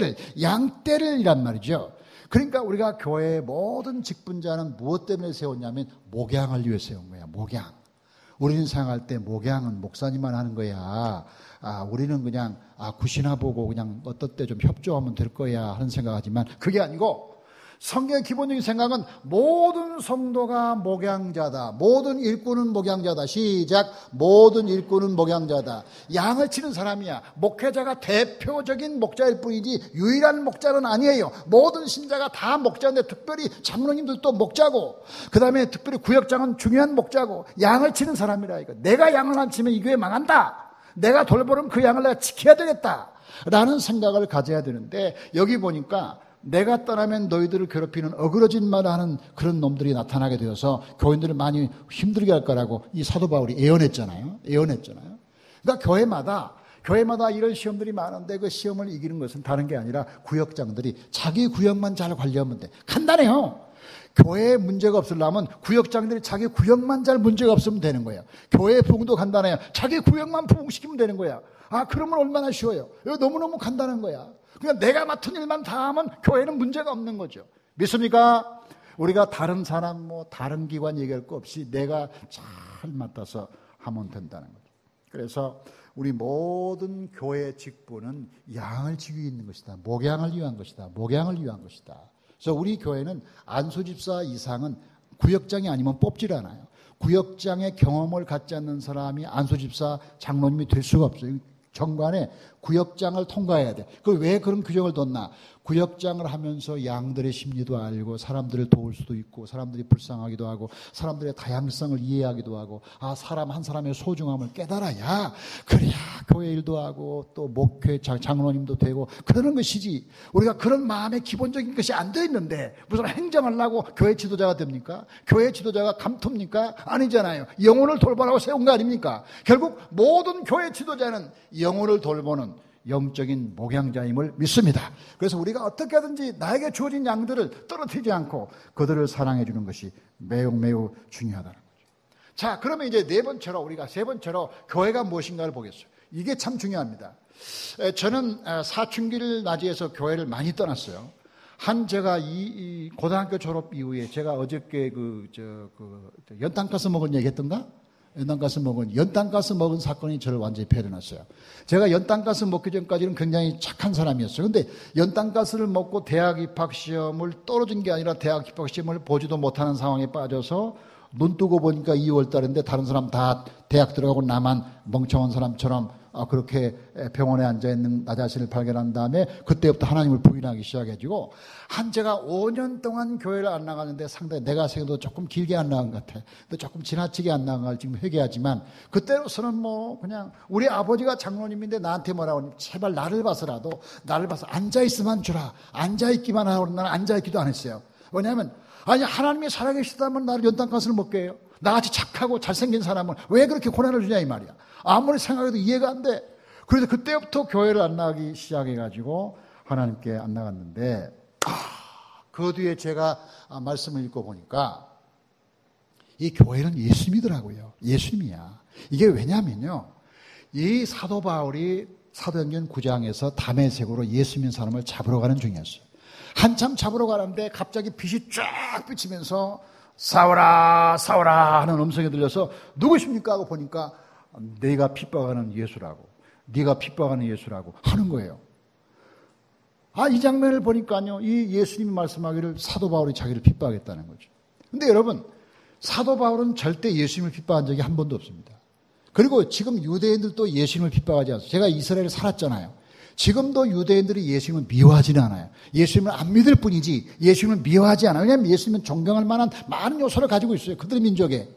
양떼를 이란 말이죠. 그러니까 우리가 교회의 모든 직분자는 무엇 때문에 세웠냐면 목양을 위해 세운 거야. 목양. 우리는 생각할 때 목양은 목사님만 하는 거야. 우리는 그냥 굿이나 보고 그냥 어떨 때 좀 협조하면 될 거야 하는 생각하지만 그게 아니고, 성경의 기본적인 생각은 모든 성도가 목양자다. 모든 일꾼은 목양자다. 시작. 모든 일꾼은 목양자다. 양을 치는 사람이야. 목회자가 대표적인 목자일 뿐이지 유일한 목자는 아니에요. 모든 신자가 다 목자인데 특별히 장로님들도 목자고, 그 다음에 특별히 구역장은 중요한 목자고, 양을 치는 사람이라 이거. 내가 양을 안 치면 이 교회 망한다. 내가 돌보는 그 양을 내가 지켜야 되겠다 라는 생각을 가져야 되는데, 여기 보니까 내가 떠나면 너희들을 괴롭히는 어그러진 말을 하는 그런 놈들이 나타나게 되어서 교인들을 많이 힘들게 할 거라고 이 사도 바울이 예언했잖아요. 그러니까 교회마다 이런 시험들이 많은데 그 시험을 이기는 것은 다른 게 아니라 구역장들이 자기 구역만 잘 관리하면 돼. 간단해요. 교회에 문제가 없으려면 구역장들이 자기 구역만 잘 문제가 없으면 되는 거예요. 교회 부흥도 간단해요. 자기 구역만 부흥시키면 되는 거야. 그러면 얼마나 쉬워요. 이거 너무너무 간단한 거야. 그러니까 내가 맡은 일만 다 하면 교회는 문제가 없는 거죠. 믿습니까? 우리가 다른 사람, 다른 기관 얘기할 거 없이 내가 잘 맡아서 하면 된다는 거죠. 그래서 우리 모든 교회의 직분은 양을 지키고 있는 것이다. 목양을 위한 것이다. 그래서 우리 교회는 안수집사 이상은 구역장이 아니면 뽑질 않아요. 구역장의 경험을 갖지 않는 사람이 안수집사 장로님이 될 수가 없어요. 정관에 구역장을 통과해야 돼. 왜 그런 규정을 뒀나? 구역장을 하면서 양들의 심리도 알고 사람들을 도울 수도 있고 사람들이 불쌍하기도 하고 사람들의 다양성을 이해하기도 하고 사람 한 사람의 소중함을 깨달아야 그래야 교회 일도 하고 또 목회 장로님도 되고 그러는 것이지. 우리가 그런 마음의 기본적인 것이 안 돼 있는데 무슨 행정하려고 교회 지도자가 됩니까? 교회 지도자가 감투입니까? 아니잖아요. 영혼을 돌보라고 세운 거 아닙니까? 결국 모든 교회 지도자는 영혼을 돌보는 영적인 목양자임을 믿습니다. 그래서 우리가 어떻게 하든지 나에게 주어진 양들을 떨어뜨리지 않고 그들을 사랑해 주는 것이 매우 중요하다는 거죠. 자, 그러면 이제 세 번째로 교회가 무엇인가를 보겠어요. 이게 참 중요합니다. 저는 사춘기를 맞이해서 교회를 많이 떠났어요. 제가 이 고등학교 졸업 이후에 제가 어저께 연탄가스 먹은 얘기했던가? 연탄가스 먹은 사건이 저를 완전히 패려놨어요. 제가 연탄가스 먹기 전까지는 굉장히 착한 사람이었어요. 근데 연탄가스를 먹고 대학 입학 시험을 떨어진 게 아니라 대학 입학 시험을 보지도 못하는 상황에 빠져서 눈 뜨고 보니까 2월 달인데 다른 사람 다 대학 들어가고 나만 멍청한 사람처럼 그렇게 병원에 앉아있는 나 자신을 발견한 다음에 그때부터 하나님을 부인하기 시작해가지고 제가 5년 동안 교회를 안 나가는데 상당히 내가 생각해도 조금 길게 안 나간 것 같아. 근데 조금 지나치게 안 나간 걸 지금 회개하지만 그때로서는 뭐 그냥 우리 아버지가 장로님인데 나한테 뭐라고 하니 제발 나를 봐서라도 나를 봐서 앉아있으면 주라. 앉아있기만 하고 나는 앉아있기도 안 했어요. 왜냐하면 아니 하나님이 살아계시다면 나를 연탄가스를 먹게 해요. 나같이 착하고 잘생긴 사람은 왜 그렇게 고난을 주냐 이 말이야. 아무리 생각해도 이해가 안 돼. 그래서 그때부터 교회를 안 나가기 시작해가지고 하나님께 안 나갔는데 그 뒤에 제가 말씀을 읽고 보니까 이 교회는 예수님이더라고요. 예수님이야. 이게 왜냐면요. 이 사도 바울이 사도행전 9장에서 다메섹으로 예수님 사람을 잡으러 가는 중이었어요. 한참 잡으러 가는데 갑자기 빛이 쫙 비치면서 싸우라 싸우라 하는 음성이 들려서 누구십니까 하고 보니까 네가 핍박하는 예수라고, 네가 핍박하는 예수라고 하는 거예요. 이 장면을 보니까요, 이 예수님이 말씀하기를 사도 바울이 자기를 핍박했다는 거죠. 근데 여러분, 사도 바울은 절대 예수님을 핍박한 적이 한 번도 없습니다. 그리고 지금 유대인들도 예수님을 핍박하지 않습니다. 제가 이스라엘에 살았잖아요. 지금도 유대인들이 예수님을 미워하지는 않아요. 예수님을 안 믿을 뿐이지 예수님을 미워하지 않아요. 왜냐하면 예수님은 존경할 만한 많은 요소를 가지고 있어요. 그들 민족에.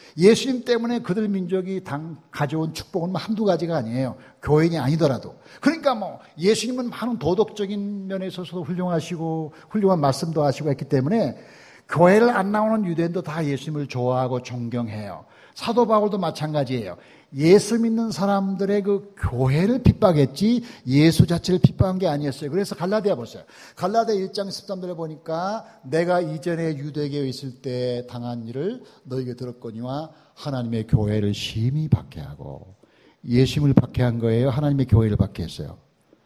예수님 때문에 그들 민족이 가져온 축복은 한두 가지가 아니에요. 교인이 아니더라도. 그러니까 예수님은 많은 도덕적인 면에 있어서도 훌륭하시고 훌륭한 말씀도 하시고 했기 때문에 교회를 안 나오는 유대인도 다 예수님을 좋아하고 존경해요. 사도 바울도 마찬가지예요. 예수 믿는 사람들의 그 교회를 핍박했지 예수 자체를 핍박한 게 아니었어요. 그래서 갈라디아 보세요. 갈라디아 1장 13절에 보니까 내가 이전에 유대교에 있을 때 당한 일을 너에게 들었거니와 하나님의 교회를 심히 박해하고. 예수님을 박해한 거예요? 하나님의 교회를 박해했어요?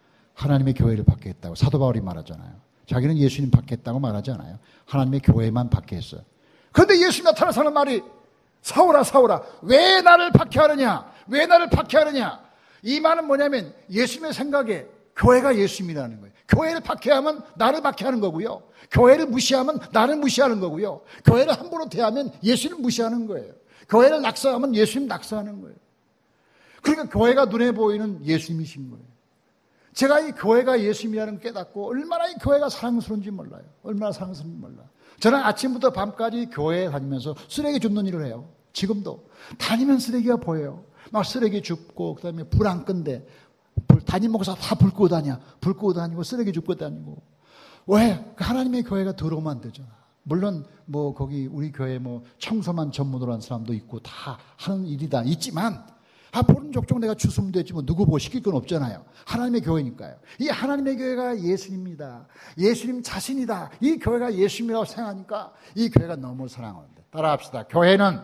하나님의 교회를 박해했다고 사도 바울이 말하잖아요. 자기는 예수님 박해했다고 말하지 않아요. 하나님의 교회만 박해했어요. 그런데 예수님 나타나서 하는 말이 사울아 사울아 왜 나를 박해하느냐, 왜 나를 박해하느냐. 이 말은 뭐냐면 예수님의 생각에 교회가 예수님이라는 거예요. 교회를 박해하면 나를 박해하는 거고요, 교회를 무시하면 나를 무시하는 거고요, 교회를 함부로 대하면 예수님 무시하는 거예요, 교회를 낙서하면 예수님 낙서하는 거예요. 그러니까 교회가 눈에 보이는 예수님이신 거예요. 제가 이 교회가 예수님이라는 걸 깨닫고 얼마나 이 교회가 사랑스러운지 몰라요. 얼마나 사랑스러운지 몰라요. 저는 아침부터 밤까지 교회에 다니면서 쓰레기 줍는 일을 해요. 지금도 다니면 쓰레기가 보여요. 막 쓰레기 줍고 그다음에 불 안 끈대. 담임 목사 다 불 끄고 다녀. 불 끄고 다니고 쓰레기 줍고 다니고. 왜? 하나님의 교회가 더러우면 안 되잖아. 물론 거기 우리 교회 청소만 전문으로 한 사람도 있고 다 하는 일이다 있지만 보는 족족 내가 주수면 되지 누구 보고 시킬 건 없잖아요. 하나님의 교회니까요. 이 하나님의 교회가 예수님입니다. 예수님 자신이다. 이 교회가 예수님이라고 생각하니까 이 교회가 너무 사랑하는데. 따라합시다. 교회는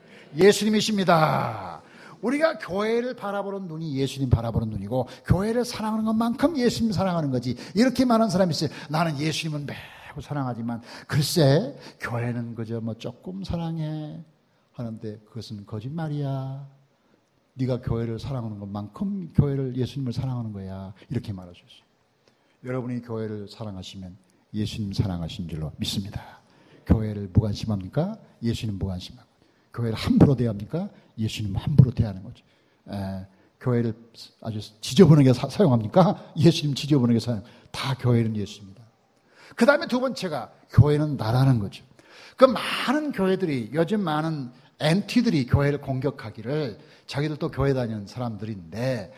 예수님이십니다. 우리가 교회를 바라보는 눈이 예수님 바라보는 눈이고 교회를 사랑하는 것만큼 예수님 사랑하는 거지. 이렇게 말하는 사람이 있어요. 나는 예수님은 매우 사랑하지만 글쎄 교회는 그저 조금 사랑해 하는데 그것은 거짓말이야. 네가 교회를 사랑하는 것만큼 교회를 예수님을 사랑하는 거야. 이렇게 말하셨어요. 여러분이 교회를 사랑하시면 예수님 사랑하신 줄로 믿습니다. 교회를 무관심합니까? 예수님 무관심하고. 교회를 함부로 대합니까? 예수님 함부로 대하는 거죠. 교회를 아주 지저분하게 사용합니까? 예수님 지저분하게 사용. 다 교회는 예수입니다. 그 다음에 두 번째가 교회는 나라는 거죠. 그 많은 교회들이 요즘 많은 엔티들이 교회를 공격하기를 자기들도 교회 다니는 사람들인데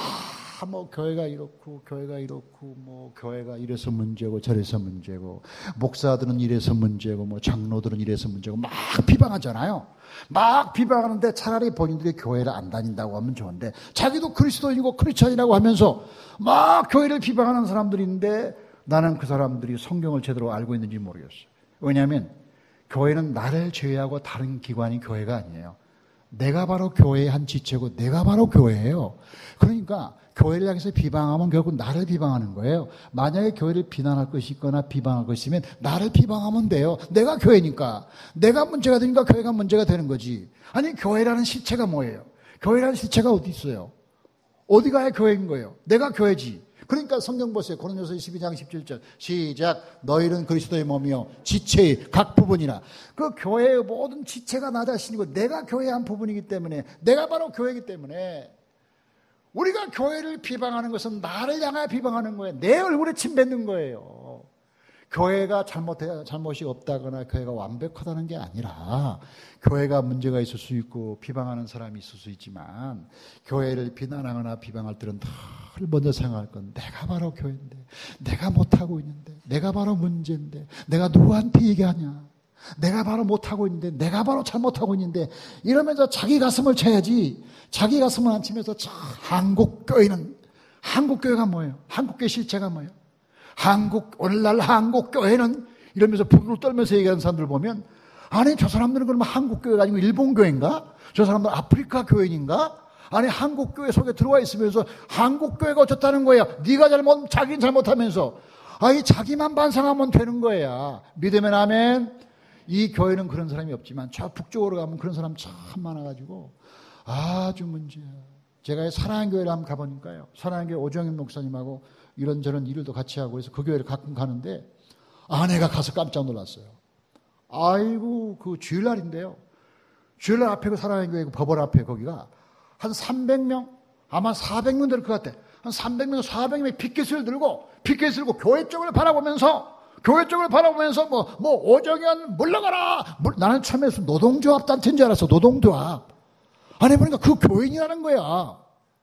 교회가 이렇고 교회가 이래서 문제고 저래서 문제고 목사들은 이래서 문제고 장로들은 이래서 문제고 막 비방하잖아요. 막 비방하는데 차라리 본인들이 교회를 안 다닌다고 하면 좋은데 자기도 그리스도인이고 크리스천이라고 하면서 막 교회를 비방하는 사람들이 있는데 나는 그 사람들이 성경을 제대로 알고 있는지 모르겠어요. 왜냐하면 교회는 나를 제외하고 다른 기관이 교회가 아니에요. 내가 바로 교회의 한 지체고 내가 바로 교회예요. 그러니까 교회를 향해서 비방하면 결국 나를 비방하는 거예요. 만약에 교회를 비난할 것이 있거나 비방할 것이 있으면 나를 비방하면 돼요. 내가 교회니까. 내가 문제가 되니까 교회가 문제가 되는 거지. 아니 교회라는 실체가 뭐예요? 교회라는 실체가 어디 있어요? 어디가 교회인 거예요? 내가 교회지. 그러니까 성경 보세요. 고린도서 12장 17절 시작. 너희는 그리스도의 몸이요 지체의 각 부분이라. 그 교회의 모든 지체가 나 자신이고 내가 교회의 한 부분이기 때문에 내가 바로 교회이기 때문에 우리가 교회를 비방하는 것은 나를 향하여 비방하는 거예요. 내 얼굴에 침 뱉는 거예요. 교회가 잘못이 없다거나 교회가 완벽하다는 게 아니라 교회가 문제가 있을 수 있고 비방하는 사람이 있을 수 있지만 교회를 비난하거나 비방할 때는 늘 먼저 생각할 건 내가 바로 교회인데, 내가 못하고 있는데, 내가 바로 문제인데, 내가 누구한테 얘기하냐, 내가 바로 못하고 있는데, 내가 바로 잘못하고 있는데, 이러면서 자기 가슴을 쳐야지. 자기 가슴을 안 치면서 한국교회가 뭐예요? 한국교회 실체가 뭐예요? 오늘날 한국교회는 이러면서 부르르 떨면서 얘기하는 사람들 보면, 아니 저 사람들은 그러면 한국교회가 아니고 일본교회인가? 저 사람들 아프리카 교회인가? 아니 한국교회 속에 들어와 있으면서 한국교회가 어쩌다는 거야? 네가 자기는 잘못하면서 아니 자기만 반성하면 되는 거야. 믿으면 아멘. 이 교회는 그런 사람이 없지만 저 북쪽으로 가면 그런 사람 참 많아가지고 아주 문제야. 제가 사랑하는 교회를 한번 가보니까요, 사랑하는 교회 오정현 목사님하고 이런저런 일도 같이 하고 해서 그 교회를 가끔 가는데 아내가 가서 깜짝 놀랐어요. 아이고 그 주일날인데요, 주일날 앞에 그 사랑하는 교회 그 법원 앞에 거기가 한 300명 아마 400명 될 것 같아. 한 300명 400명이 피켓을 들고 교회 쪽을 바라보면서 뭐 오정현 물러가라. 나는 처음에 노동조합 단체인 줄 알았어. 노동조합. 아니 보니까 그 교인이라는 거야.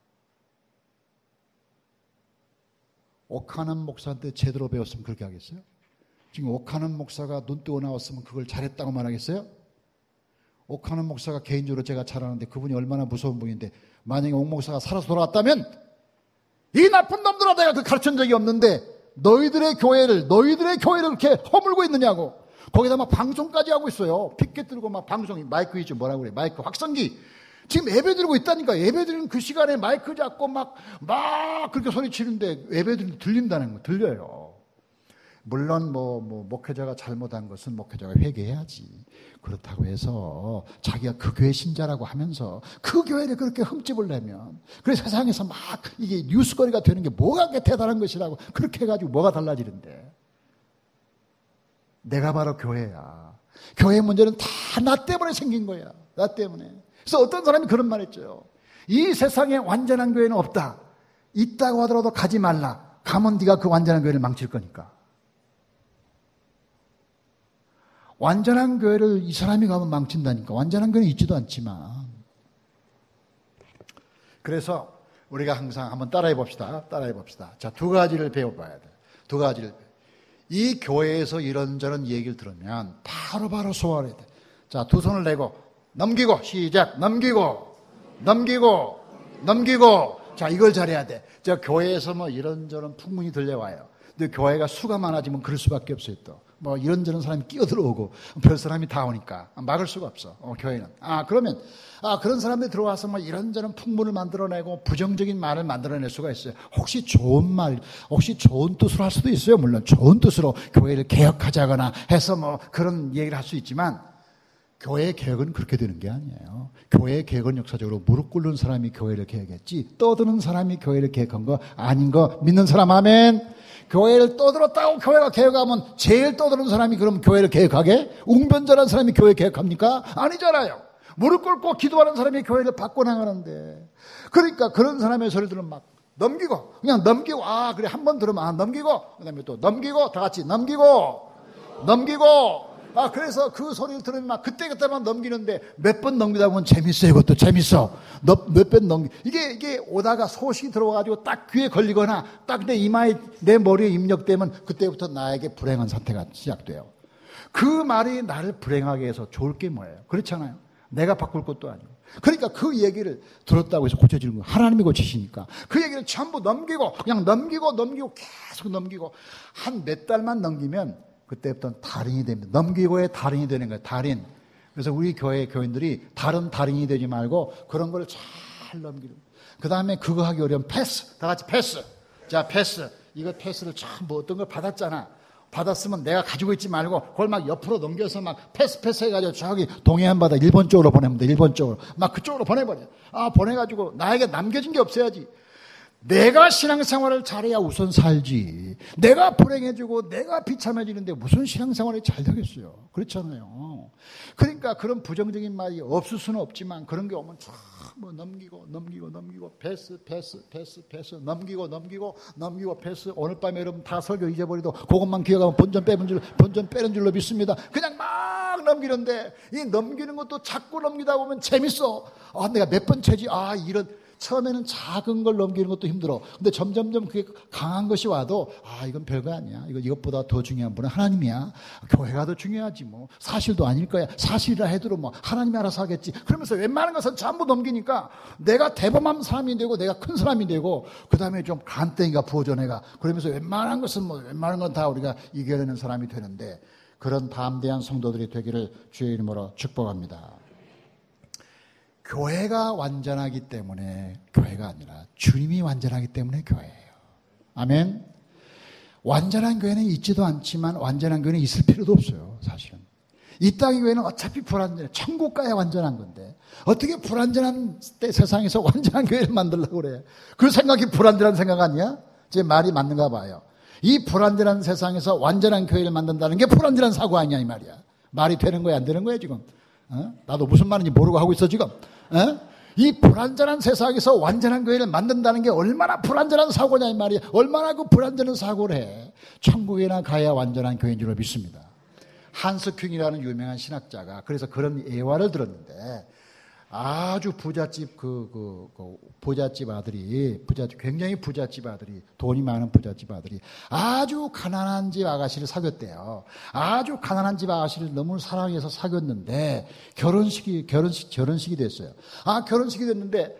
오카는 목사한테 제대로 배웠으면 그렇게 하겠어요? 지금 오카는 목사가 눈 뜨고 나왔으면 그걸 잘했다고 말하겠어요? 오카는 목사가 개인적으로 제가 잘 아는데 그분이 얼마나 무서운 분인데, 만약에 옥 목사가 살아서 돌아왔다면 이 나쁜 놈들아 내가 그 가르친 적이 없는데 너희들의 교회를 그렇게 허물고 있느냐고. 거기다 막 방송까지 하고 있어요. 피켓 들고 막 방송이 마이크 있죠. 뭐라고 그래? 마이크 확성기. 지금 예배 드리고 있다니까. 예배 드리는 그 시간에 마이크 잡고 막 그렇게 소리치는데 예배 드리는 들린다는 거, 들려요. 물론 뭐 목회자가 잘못한 것은 목회자가 회개해야지. 그렇다고 해서 자기가 그 교회 신자라고 하면서 그 교회를 그렇게 흠집을 내면, 그래서 세상에서 막 이게 뉴스거리가 되는 게 뭐가 그렇게 대단한 것이라고 그렇게 해가지고 뭐가 달라지는데. 내가 바로 교회야. 교회 문제는 다 나 때문에 생긴 거야. 나 때문에. 그래서 어떤 사람이 그런 말 했죠. 이 세상에 완전한 교회는 없다. 있다고 하더라도 가지 말라. 가면 네가 그 완전한 교회를 망칠 거니까. 완전한 교회를 이 사람이 가면 망친다니까. 완전한 교회는 있지도 않지만. 그래서 우리가 항상 한번 따라해 봅시다. 자, 두 가지를 배워봐야 돼. 두 가지를. 이 교회에서 이런저런 얘기를 들으면 바로바로 소화해야 돼. 자, 두 손을 내고 넘기고, 시작. 넘기고. 자, 이걸 잘해야 돼. 저 교회에서 뭐 이런저런 풍문이 들려와요. 근데 교회가 수가 많아지면 그럴 수밖에 없어요. 또 뭐 이런저런 사람이 끼어들어오고 별 사람이 다 오니까 막을 수가 없어. 교회는. 그러면 그런 사람들이 들어와서 뭐 이런저런 풍문을 만들어내고 부정적인 말을 만들어낼 수가 있어요. 혹시 좋은 뜻으로 할 수도 있어요. 물론 좋은 뜻으로 교회를 개혁하자거나 해서 뭐 그런 얘기를 할 수 있지만, 교회 개혁은 그렇게 되는 게 아니에요. 교회 개혁은 역사적으로 무릎 꿇는 사람이 교회를 개혁했지, 떠드는 사람이 교회를 개혁한 거 아닌 거 믿는 사람 아멘. 교회를 떠들었다고 교회가 개혁하면 제일 떠드는 사람이 그럼 교회를 개혁하게? 웅변자라는 사람이 교회 개혁합니까? 아니잖아요. 무릎 꿇고 기도하는 사람이 교회를 바꿔나가는데, 그러니까 그런 사람의 소리 들으면 막 넘기고, 그냥 넘기고, 그래 한 번 들으면 넘기고, 그 다음에 또 넘기고, 다 같이 넘기고. 그래서 그 소리를 들으면 막 그때만 넘기는데 몇 번 넘기다 보면 재밌어. 이것도 재밌어. 몇 번 이게 오다가 소식이 들어와가지고 딱 귀에 걸리거나 딱 내 이마에, 내 머리에 입력되면 그때부터 나에게 불행한 상태가 시작돼요. 그 말이 나를 불행하게 해서 좋을 게 뭐예요? 그렇잖아요. 내가 바꿀 것도 아니고. 그러니까 그 얘기를 들었다고 해서 고쳐지는 거예요. 하나님이 고치시니까. 그 얘기를 전부 그냥 넘기고 계속 넘기고 한 몇 달만 넘기면 그때부터는 달인이 됩니다. 넘기고의 달인이 되는 거예요. 달인. 그래서 우리 교회 교인들이 다른 달인이 되지 말고 그런 걸 잘 넘기는. 그 다음에 그거 하기 어려우면 패스. 다 같이 패스. 자, 패스. 이거 패스를 참 뭐 어떤 걸 받았잖아. 받았으면 내가 가지고 있지 말고 그걸 막 옆으로 넘겨서 막 패스 해가지고 저기 동해안 바다 일본 쪽으로 보내면 돼. 일본 쪽으로. 막 그쪽으로 보내버려. 보내가지고 나에게 남겨진 게 없어야지. 내가 신앙생활을 잘해야 우선 살지. 내가 불행해지고 내가 비참해지는데 무슨 신앙생활이 잘 되겠어요. 그렇잖아요. 그러니까 그런 부정적인 말이 없을 수는 없지만 그런 게 오면 쫙 뭐 넘기고 패스 넘기고 패스. 오늘 밤에 여러분 다 설교 잊어버리도 그것만 기억하면 본전 빼는 줄로 믿습니다. 그냥 막 넘기는데 이 넘기는 것도 자꾸 넘기다 보면 재밌어. 내가 몇 번 채지. 이런 처음에는 작은 걸 넘기는 것도 힘들어. 근데 점점점 그게 강한 것이 와도 이건 별거 아니야. 이것보다 더 중요한 분은 하나님이야. 교회가 더 중요하지 뭐. 사실도 아닐 거야. 사실이라 해도 뭐 하나님이 알아서 하겠지. 그러면서 웬만한 것은 전부 넘기니까 내가 대범한 사람이 되고 내가 큰 사람이 되고 그다음에 좀 간땡이가 부어져 내가. 그러면서 웬만한 것은 웬만한 건 다 우리가 이겨내는 사람이 되는데 그런 담대한 성도들이 되기를 주의 이름으로 축복합니다. 교회가 완전하기 때문에 교회가 아니라 주님이 완전하기 때문에 교회예요. 아멘. 완전한 교회는 있지도 않지만 완전한 교회는 있을 필요도 없어요. 사실은 이 땅의 교회는 어차피 불완전해. 천국 가야 완전한 건데 어떻게 불완전한 세상에서 완전한 교회를 만들려고 그래. 그 생각이 불완전한 생각 아니야? 제 말이 맞는가 봐요. 이 불완전한 세상에서 완전한 교회를 만든다는 게 불완전한 사고 아니야 이 말이야. 말이 되는 거야 안 되는 거야 지금? 나도 무슨 말인지 모르고 하고 있어 지금. 이 불완전한 세상에서 완전한 교회를 만든다는 게 얼마나 불완전한 사고냐 이 말이야. 얼마나 그 불완전한 사고를 해. 천국에나 가야 완전한 교회인 줄로 믿습니다. 한스 큉이라는 유명한 신학자가 그래서 그런 예화를 들었는데 아주 부잣집 부잣집 아들이 굉장히 부잣집 아들이 돈이 많은 부잣집 아들이 아주 가난한 집 아가씨를 사귀었대요. 아주 가난한 집 아가씨를 너무 사랑해서 사귀었는데 결혼식이 됐어요. 결혼식이 됐는데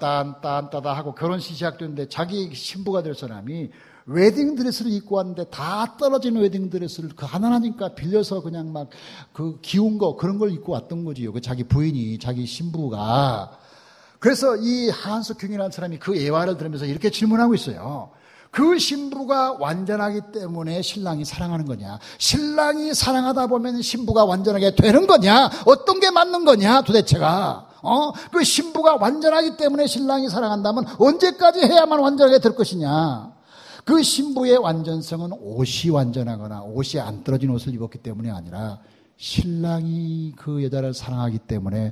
딴따다 하고 결혼식이 시작됐는데 자기 신부가 될 사람이 웨딩드레스를 입고 왔는데 다 떨어진 웨딩드레스를 가난하니까 빌려서 그냥 막 기운 거 그런 걸 입고 왔던 거지요. 자기 부인이 자기 신부가. 그래서 이 한스 큉이라는 사람이 그 예화를 들으면서 이렇게 질문하고 있어요. 그 신부가 완전하기 때문에 신랑이 사랑하는 거냐? 신랑이 사랑하다 보면 신부가 완전하게 되는 거냐? 어떤 게 맞는 거냐 도대체가? 그 신부가 완전하기 때문에 신랑이 사랑한다면 언제까지 해야만 완전하게 될 것이냐? 그 신부의 완전성은 옷이 완전하거나 옷이 안 떨어진 옷을 입었기 때문이 아니라 신랑이 그 여자를 사랑하기 때문에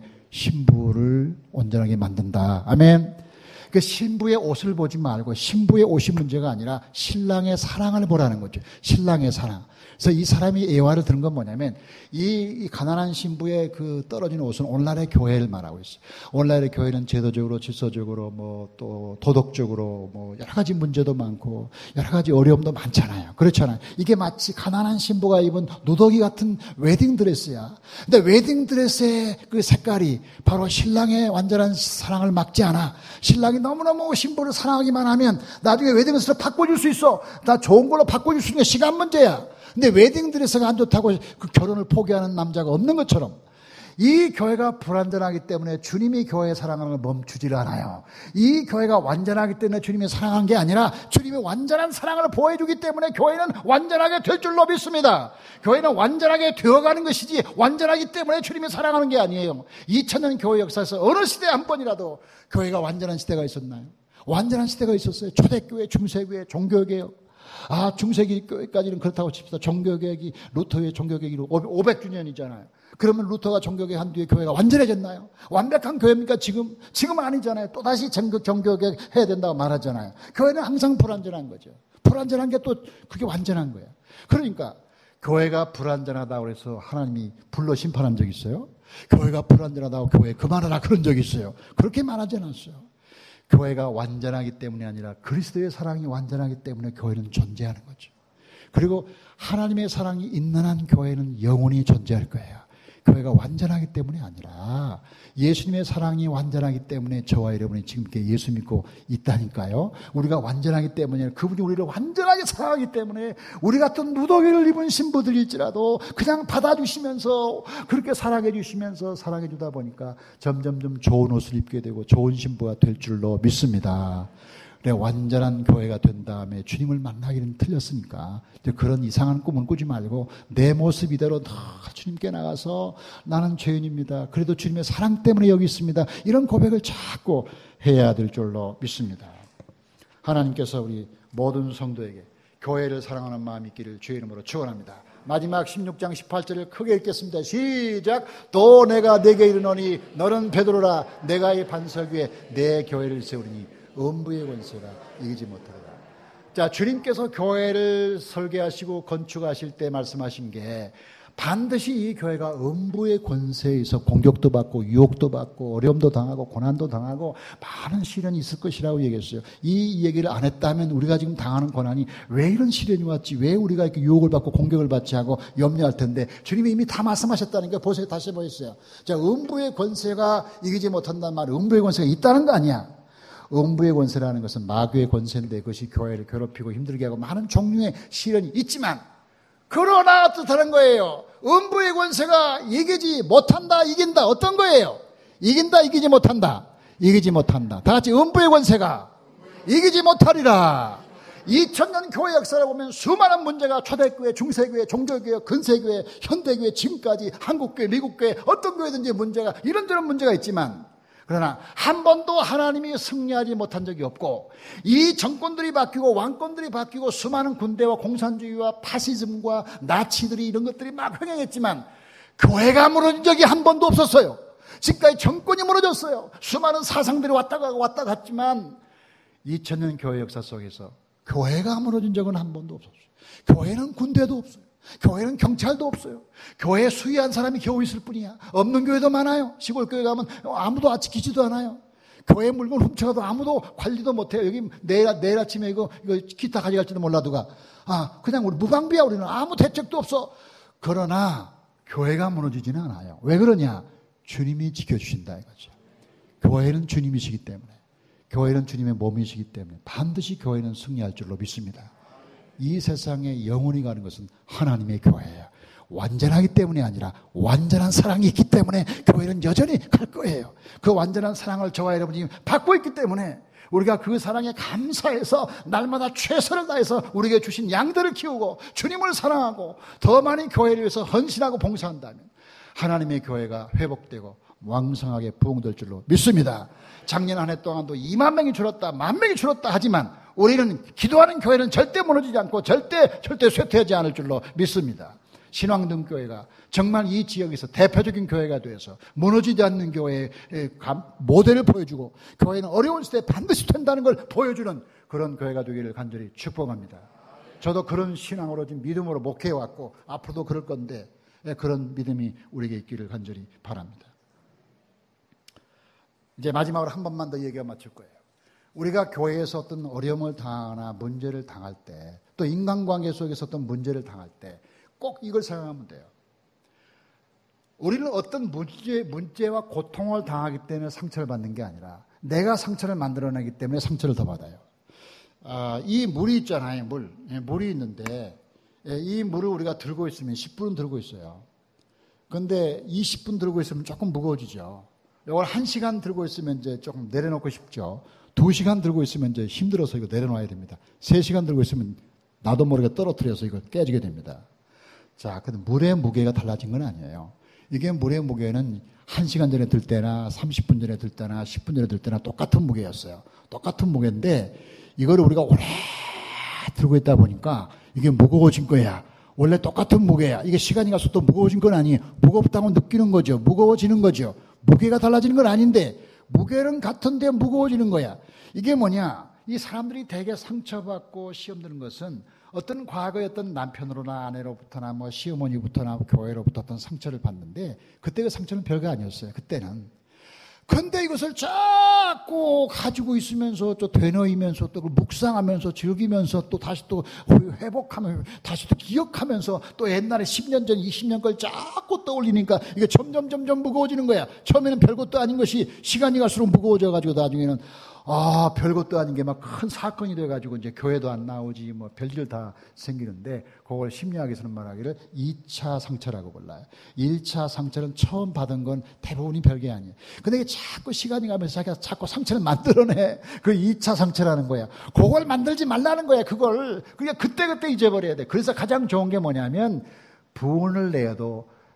신부를 온전하게 만든다. 아멘. 그 신부의 옷을 보지 말고 신부의 옷이 문제가 아니라 신랑의 사랑을 보라는 거죠. 신랑의 사랑. 그래서 이 사람이 예화를 들은 건 뭐냐면 이 가난한 신부의 그 떨어진 옷은 오늘날의 교회를 말하고 있어요. 오늘날의 교회는 제도적으로 질서적으로 또 도덕적으로 여러 가지 문제도 많고 여러 가지 어려움도 많잖아요. 그렇잖아요. 이게 마치 가난한 신부가 입은 누더기 같은 웨딩드레스야. 근데 웨딩드레스의 그 색깔이 바로 신랑의 완전한 사랑을 막지 않아. 신랑이 너무너무 신부를 사랑하기만 하면 나중에 웨딩드레스를 바꿔줄 수 있어. 다 좋은 걸로 바꿔줄 수 있는 게 시간 문제야. 근데 웨딩드레스가 안 좋다고 그 결혼을 포기하는 남자가 없는 것처럼 이 교회가 불완전하기 때문에 주님이 교회의 사랑하는 걸 멈추지를 않아요. 이 교회가 완전하기 때문에 주님이 사랑한 게 아니라 주님이 완전한 사랑을 보여주기 때문에 교회는 완전하게 될 줄로 믿습니다. 교회는 완전하게 되어가는 것이지 완전하기 때문에 주님이 사랑하는 게 아니에요. 2000년 교회 역사에서 어느 시대에 한 번이라도 교회가 완전한 시대가 있었나요? 완전한 시대가 있었어요. 초대교회, 중세교회, 종교개혁. 중세기까지는 그렇다고 칩시다. 종교개혁이 루터의 종교개혁이 500주년이잖아요. 그러면 루터가 종교개혁 한 뒤에 교회가 완전해졌나요? 완벽한 교회입니까? 지금 아니잖아요. 또다시 종교개혁 해야 된다고 말하잖아요. 교회는 항상 불완전한 거죠. 불완전한 게 또 그게 완전한 거예요. 그러니까 교회가 불완전하다고 해서 하나님이 불러 심판한 적 있어요? 교회가 불완전하다고 교회 그만하라 그런 적 있어요? 그렇게 말하지 않았어요. 교회가 완전하기 때문이 아니라 그리스도의 사랑이 완전하기 때문에 교회는 존재하는 거죠. 그리고 하나님의 사랑이 있는 한 교회는 영원히 존재할 거예요. 교회가 완전하기 때문이 아니라 예수님의 사랑이 완전하기 때문에 저와 여러분이 지금 이렇게 예수 믿고 있다니까요. 우리가 완전하기 때문이 아니라 그분이 우리를 완전하게 사랑하기 때문에 우리 같은 누더기를 입은 신부들일지라도 그냥 받아주시면서 그렇게 사랑해 주시면서 사랑해 주다 보니까 점점점 좋은 옷을 입게 되고 좋은 신부가 될 줄로 믿습니다. 완전한 교회가 된 다음에 주님을 만나기는 틀렸으니까 그런 이상한 꿈은 꾸지 말고 내 모습 이대로 다 주님께 나가서 나는 죄인입니다. 그래도 주님의 사랑 때문에 여기 있습니다. 이런 고백을 자꾸 해야 될 줄로 믿습니다. 하나님께서 우리 모든 성도에게 교회를 사랑하는 마음이 있기를 주의 이름으로 축원합니다. 마지막 16장 18절을 크게 읽겠습니다. 시작. 또 내가 네게 이르노니 너는 베드로라. 내가 이 반석 위에 내 교회를 세우리니 음부의 권세가 이기지 못하리라. 자, 주님께서 교회를 설계하시고 건축하실 때 말씀하신 게 반드시 이 교회가 음부의 권세에 의해서 공격도 받고 유혹도 받고 어려움도 당하고 고난도 당하고 많은 시련이 있을 것이라고 얘기했어요. 이 얘기를 안 했다면 우리가 지금 당하는 고난이 왜 이런 시련이 왔지, 왜 우리가 이렇게 유혹을 받고 공격을 받지 하고 염려할 텐데 주님이 이미 다 말씀하셨다는 게 보세요. 다시 보였어요. 자, 음부의 권세가 이기지 못한다는 말은 음부의 권세가 있다는 거 아니야. 음부의 권세라는 것은 마귀의 권세인데 그것이 교회를 괴롭히고 힘들게 하고 많은 종류의 시련이 있지만, 그러나 어떻다는 거예요? 음부의 권세가 이기지 못한다, 이긴다. 어떤 거예요? 이긴다, 이기지 못한다. 이기지 못한다. 다 같이 음부의 권세가 이기지 못하리라. 2000년 교회 역사를 보면 수많은 문제가 초대교회, 중세교회, 종교교회, 근세교회, 현대교회, 지금까지 한국교회, 미국교회, 어떤 교회든지 문제가 이런저런 문제가 있지만, 그러나 한 번도 하나님이 승리하지 못한 적이 없고, 이 정권들이 바뀌고 왕권들이 바뀌고 수많은 군대와 공산주의와 파시즘과 나치들이 이런 것들이 막 흥행했지만 교회가 무너진 적이 한 번도 없었어요. 지금까지 정권이 무너졌어요. 수많은 사상들이 왔다 가고 왔다 갔지만 2000년 교회 역사 속에서 교회가 무너진 적은 한 번도 없었어요. 교회는 군대도 없어요. 교회는 경찰도 없어요. 교회에 수의한 사람이 겨우 있을 뿐이야. 없는 교회도 많아요. 시골 교회 가면 아무도 지키지도 않아요. 교회 물건 훔쳐가도 아무도 관리도 못해요. 여기 내일 아침에 이거 기타 가져갈지도 몰라 누가. 그냥 우리 무방비야. 우리는 아무 대책도 없어. 그러나 교회가 무너지지는 않아요. 왜 그러냐? 주님이 지켜주신다 이거죠. 교회는 주님이시기 때문에, 교회는 주님의 몸이시기 때문에 반드시 교회는 승리할 줄로 믿습니다. 이 세상에 영원히 가는 것은 하나님의 교회예요. 완전하기 때문이 아니라 완전한 사랑이 있기 때문에 교회는 여전히 갈 거예요. 그 완전한 사랑을 저와 여러분이 받고 있기 때문에 우리가 그 사랑에 감사해서 날마다 최선을 다해서 우리에게 주신 양들을 키우고 주님을 사랑하고 더 많이 교회를 위해서 헌신하고 봉사한다면 하나님의 교회가 회복되고 왕성하게 부흥될 줄로 믿습니다. 작년 한 해 동안도 2만 명이 줄었다, 1만 명이 줄었다 하지만 우리는 기도하는 교회는 절대 무너지지 않고 절대 쇠퇴하지 않을 줄로 믿습니다. 신앙등교회가 정말 이 지역에서 대표적인 교회가 되어서 무너지지 않는 교회의 모델을 보여주고 교회는 어려운 시대에 반드시 된다는 걸 보여주는 그런 교회가 되기를 간절히 축복합니다. 저도 그런 신앙으로 지금 믿음으로 목회해왔고 앞으로도 그럴 건데 그런 믿음이 우리에게 있기를 간절히 바랍니다. 이제 마지막으로 한 번만 더 얘기가 마칠 거예요. 우리가 교회에서 어떤 어려움을 당하거나 문제를 당할 때, 또 인간관계 속에서 어떤 문제를 당할 때 꼭 이걸 생각하면 돼요. 우리는 어떤 문제와 고통을 당하기 때문에 상처를 받는 게 아니라 내가 상처를 만들어내기 때문에 상처를 더 받아요. 이 물이 있잖아요. 물이 있는데 이 물을 우리가 들고 있으면 10분은 들고 있어요. 그런데 20분 들고 있으면 조금 무거워지죠. 이걸 1시간 들고 있으면 이제 조금 내려놓고 싶죠. 2시간 들고 있으면 이제 힘들어서 이거 내려놔야 됩니다. 3시간 들고 있으면 나도 모르게 떨어뜨려서 이거 깨지게 됩니다. 자, 근데 물의 무게가 달라진 건 아니에요. 이게 물의 무게는 1시간 전에 들 때나 30분 전에 들 때나 10분 전에 들 때나 똑같은 무게였어요. 똑같은 무게인데 이거를 우리가 오래 들고 있다 보니까 이게 무거워진 거야. 원래 똑같은 무게야. 이게 시간이 가서 또 무거워진 건 아니에요. 무겁다고 느끼는 거죠. 무거워지는 거죠. 무게가 달라지는 건 아닌데 무게는 같은데 무거워지는 거야. 이게 뭐냐? 이 사람들이 되게 상처받고 시험 드는 것은 어떤 과거의 어떤 남편으로나 아내로부터나 뭐 시어머니부터나 교회로부터 어떤 상처를 받는데 그때 그 상처는 별거 아니었어요. 그때는. 근데 이것을 자꾸 가지고 있으면서 또 되뇌이면서 또 묵상하면서 즐기면서 또 다시 또 회복하면서 다시 또 기억하면서 또 옛날에 10년 전 20년 걸 자꾸 떠올리니까 이게 점점 무거워지는 거야. 처음에는 별것도 아닌 것이 시간이 갈수록 무거워져 가지고 나중에는 별것도 아닌 게 막 큰 사건이 돼가지고 이제 교회도 안 나오지 뭐 별일 다 생기는데 그걸 심리학에서는 말하기를 2차 상처라고 불러요. 1차 상처는 처음 받은 건 대부분이 별게 아니에요. 근데 이게 자꾸 시간이 가면서 자기가 자꾸 상처를 만들어내. 그 2차 상처라는 거야. 그걸 만들지 말라는 거야. 그걸. 그러니까 그때그때 잊어버려야 돼. 그래서 가장 좋은 게 뭐냐면 부은을 내어도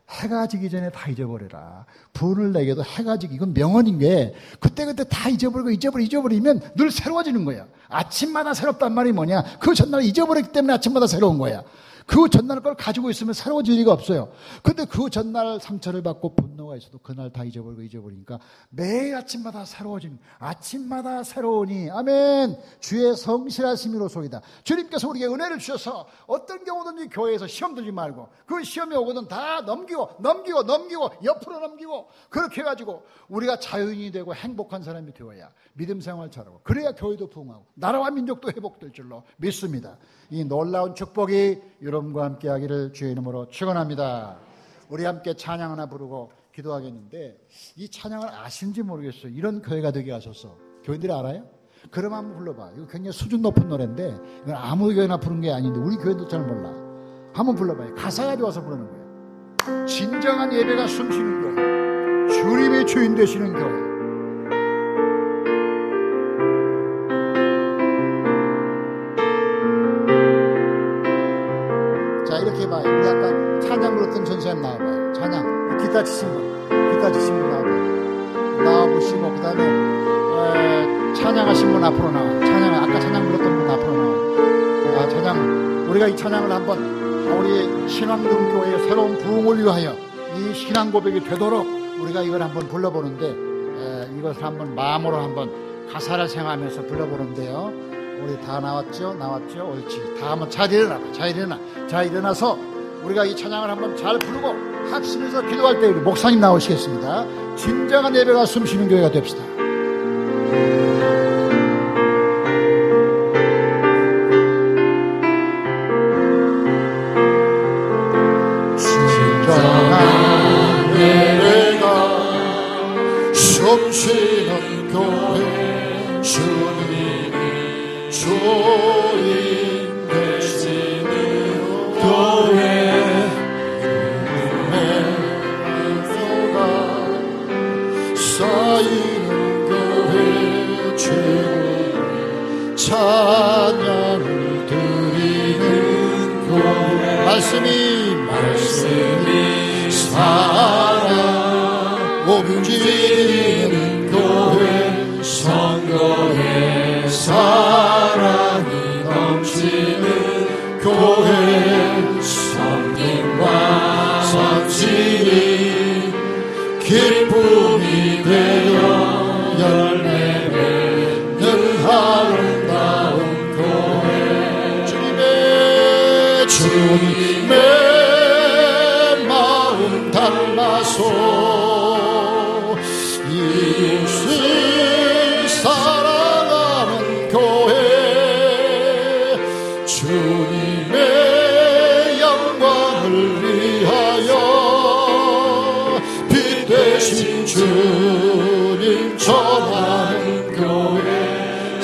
해가 지기 전에 다 잊어버려라. 분을 내게도 해가 지기, 이건 명언인 게 그때그때 다 잊어버리면 늘 새로워지는 거야. 아침마다 새롭단 말이 뭐냐? 그 전날 잊어버렸기 때문에 아침마다 새로운 거야. 그 전날 걸 가지고 있으면 새로워질 리가 없어요. 근데 그 전날 상처를 받고 분노가 있어도 그날 다 잊어버리니까 매일 아침마다 새로워지는, 아침마다 새로우니 아멘. 주의 성실하심이로 소이다. 주님께서 우리에게 은혜를 주셔서 어떤 경우든지 교회에서 시험 들지 말고 그 시험이 오거든 다 넘기고 옆으로 넘기고 그렇게 해가지고 우리가 자유인이 되고 행복한 사람이 되어야 믿음 생활 잘하고 그래야 교회도 부흥하고 나라와 민족도 회복될 줄로 믿습니다. 이 놀라운 축복이 여러분과 함께 하기를 주의 이름으로 축원합니다. 우리 함께 찬양 하나 부르고 기도하겠는데 이 찬양을 아시는지 모르겠어요. 이런 교회가 되게 하셔서. 교인들이 알아요? 그럼 한번 불러봐. 이거 굉장히 수준 높은 노래인데 이건 아무 교회나 부른 게 아닌데 우리 교회도 잘 몰라. 한번 불러봐요. 가사가 좋아서 부르는 거예요. 진정한 예배가 숨쉬는 교회, 주님의 주인 되시는 교회. 이렇게 봐요. 우리 아까 찬양 불렀던 전사님 나와봐요. 찬양 기타 치신 분 나와보시고 그 다음에 찬양하신 분 앞으로 나와. 아까 찬양 불렀던 분 앞으로 나와. 찬양, 우리가 이 찬양을 한번 우리 신앙등교회의 새로운 부흥을 위하여 이 신앙 고백이 되도록 우리가 이걸 한번 불러보는데 이것을 한번 마음으로 한번 가사를 생각하면서 불러보는데요. 우리 다 나왔죠? 옳지. 다 한번 잘 일어나서 우리가 이 찬양을 한번 잘 부르고 합심해서 기도할 때 우리 목사님 나오시겠습니다. 진정한 예배가 숨쉬는 교회가 됩시다. 진정한 예배가 숨쉬는 교회, 주님이 주인 되시는 교회, 은혜가 쌓이는 교회, 최고의 찬양을 드리는 교회, 말씀이 살아 움직이는 교회, 선거의 사랑이 넘치는 교회, 섬김과 성실이 기쁨이 되어 열매 맺는 아름다운 교회, 주님의 마음 닮아서 이웃을 사랑하는 교회, 주님의 영광을 위하여 빛 되신 주님 전하는 교회,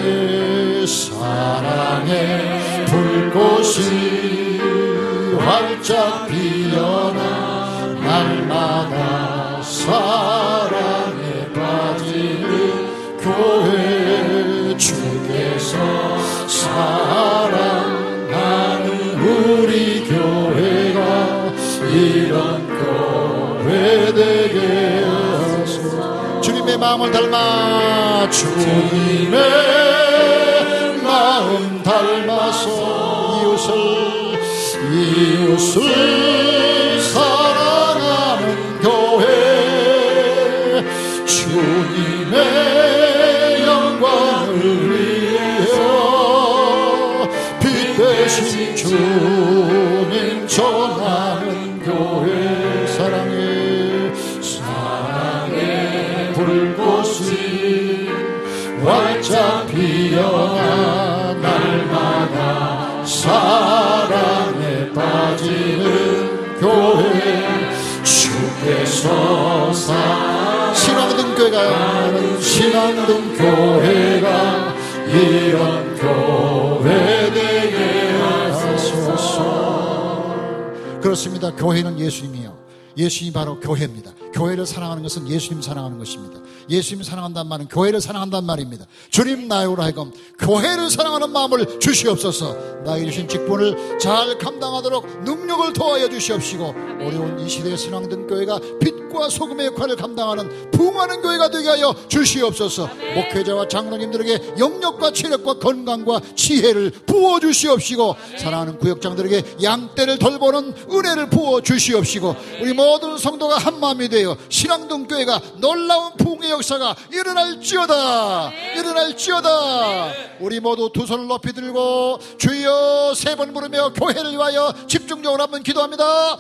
사랑의 불꽃이 활짝 피어나 날마다 사랑에 빠지는 교회, 주께서 사랑하는 우리 교회가 이런 교회 되게 하소서. 주님의 마음을 닮아, 주님의 마음 닮아서 이웃을 사랑하는 교회, 주님의 영광을 위하여 빛 되신 주님 전하는 교회, 사랑의 불꽃이 활짝 피어나 날마다 사랑에 빠지는 교회, 주께서 신앙등 교회가 이런 교회 되게 하소서. 그렇습니다. 교회는 예수님이요, 예수님이 바로 교회입니다. 교회를 사랑하는 것은 예수님 사랑하는 것입니다. 예수님 사랑한다는 말은 교회를 사랑한다는 말입니다. 주님 나여로 하여금 교회를 사랑하는 마음을 주시옵소서. 나에게 주신 직분을 잘 감당하도록 능력을 더하여 주시옵시고, 어려운 이 시대의 신앙된 교회가 빛과 소금의 역할을 감당하는 부흥하는 교회가 되게 하여 주시옵소서. 목회자와 장로님들에게 영력과 체력과 건강과 지혜를 부어주시옵시고, 사랑하는 구역장들에게 양떼를 돌보는 은혜를 부어주시옵시고, 우리 모든 성도가 한마음이 되어 신앙동 교회가 놀라운 부흥의 역사가 일어날지어다. 일어날지어다. 우리 모두 두 손을 높이 들고 주여 세 번 부르며 교회를 위하여 집중적으로 한번 기도합니다.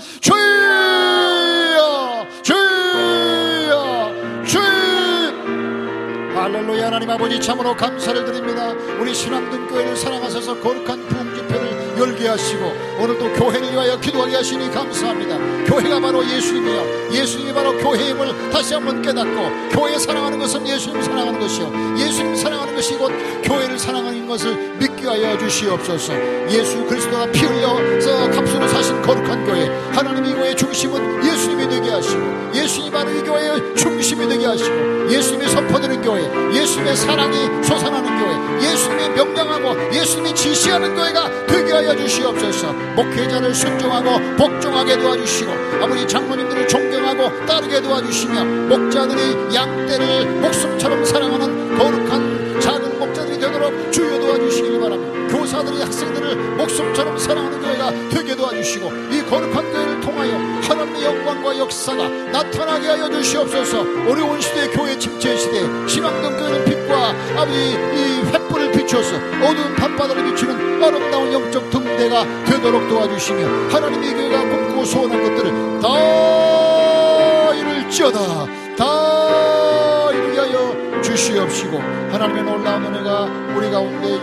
주여 주여 주여. 할렐루야. 하나님 아버지 참으로 감사를 드립니다. 우리 신앙동 교회를 사랑하셔서 거룩한 부흥 집회를 열게 하시고 오늘도 교회를 위하여 기도하게 하시니 감사합니다. 교회가 바로 예수님이요, 예수님이 바로 교회임을 다시 한번 깨닫고, 교회 사랑하는 것은 예수님 사랑하는 것이요, 예수님 사랑하는 것이 곧 교회를 사랑하는 것을 믿게 하여 주시옵소서. 예수 그리스도가 피 흘려서 값으로 사신 거룩한 교회, 하나님 이 교회의 중심은 예수님이 되게 하시고, 예수님이 바로 이 교회의 중심이 되게 하시고, 예수님이 선포되는 교회, 예수님의 사랑이 솟아나는 교회, 예수님이 명령하고 예수님이 지시하는 교회가 되게 하여 주시옵소서. 목회자를 순종하고 복종하게 도와주시고, 아버지 장로님들을 존경하고 따르게 도와주시며, 목자들이 양떼를 목숨처럼 사랑하는 거룩한 작은 목자들이 되도록 주여 도와주시길 바랍니다. 교사들이 학생들을 목숨처럼 사랑하는 교회가 되게 도와주시고, 이 거룩한 교회를 통하여 하나님의 영광과 역사가 나타나게 하여 주시옵소서. 어려운 시대의 교회 침체 시대에 신앙동 교회는 빛과 아버지 이 횃불을 비추어서 어두운 밤바다를 비추는 아름다운 영적 등대가 되도록 도와주시며, 하나님의 교회가 꿈꾸고 소원한 것들을 다 이룰지어다. 다 이루게 하여 주시옵시고, 하나님의 놀라운 은혜가 우리 가운데,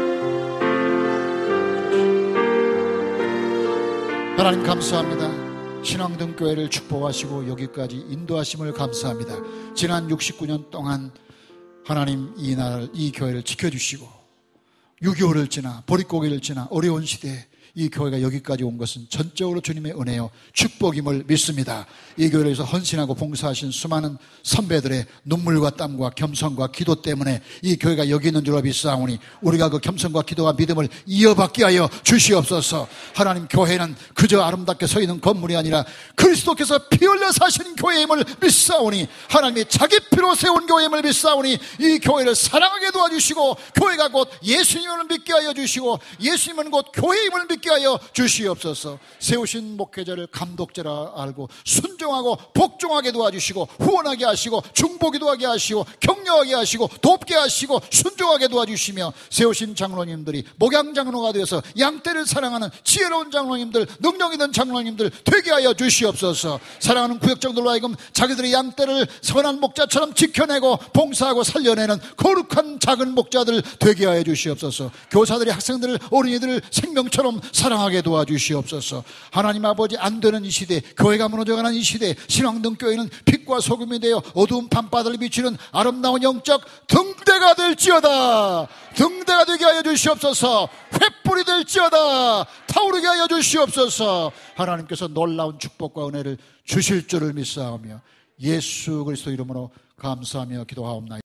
하나님 감사합니다. 신앙등 교회를 축복하시고 여기까지 인도하심을 감사합니다. 지난 69년 동안 하나님 이 나라를, 이 교회를 지켜주시고 6.25를 지나 보릿고개를 지나 어려운 시대에 이 교회가 여기까지 온 것은 전적으로 주님의 은혜요 축복임을 믿습니다. 이 교회를 위해서 헌신하고 봉사하신 수많은 선배들의 눈물과 땀과 겸손과 기도 때문에 이 교회가 여기 있는 줄로 믿사오니, 우리가 그 겸손과 기도와 믿음을 이어받게 하여 주시옵소서. 하나님, 교회는 그저 아름답게 서 있는 건물이 아니라 그리스도께서 피 흘려 사신 교회임을 믿사오니, 하나님이 자기 피로 세운 교회임을 믿사오니, 이 교회를 사랑하게 도와주시고, 교회가 곧 예수님을 믿게 하여 주시고, 예수님은 곧 교회임을 믿게 하여 주시옵소서. 세우신 목회자를 감독자라 알고 순종하고 복종하게 도와주시고, 후원하게 하시고, 중보기도 하게 하시고, 격려하게 하시고, 돕게 하시고, 순종하게 도와주시며, 세우신 장로님들이 목양장로가 되어서 양떼를 사랑하는 지혜로운 장로님들, 능력 있는 장로님들 되게 하여 주시옵소서. 사랑하는 구역장들로 하여금 자기들의 양떼를 선한 목자처럼 지켜내고 봉사하고 살려내는 거룩한 작은 목자들 되게 하여 주시옵소서. 교사들이 학생들을, 어린이들을 생명처럼 사랑하게 도와주시옵소서. 하나님 아버지, 안 되는 이 시대, 교회가 무너져가는 이 시대, 신앙등 교회는 빛과 소금이 되어 어두운 밤바다를 비추는 아름다운 영적 등대가 될지어다. 등대가 되게 하여 주시옵소서. 횃불이 될지어다. 타오르게 하여 주시옵소서. 하나님께서 놀라운 축복과 은혜를 주실 줄을 믿사오며 예수 그리스도 이름으로 감사하며 기도하옵나이다.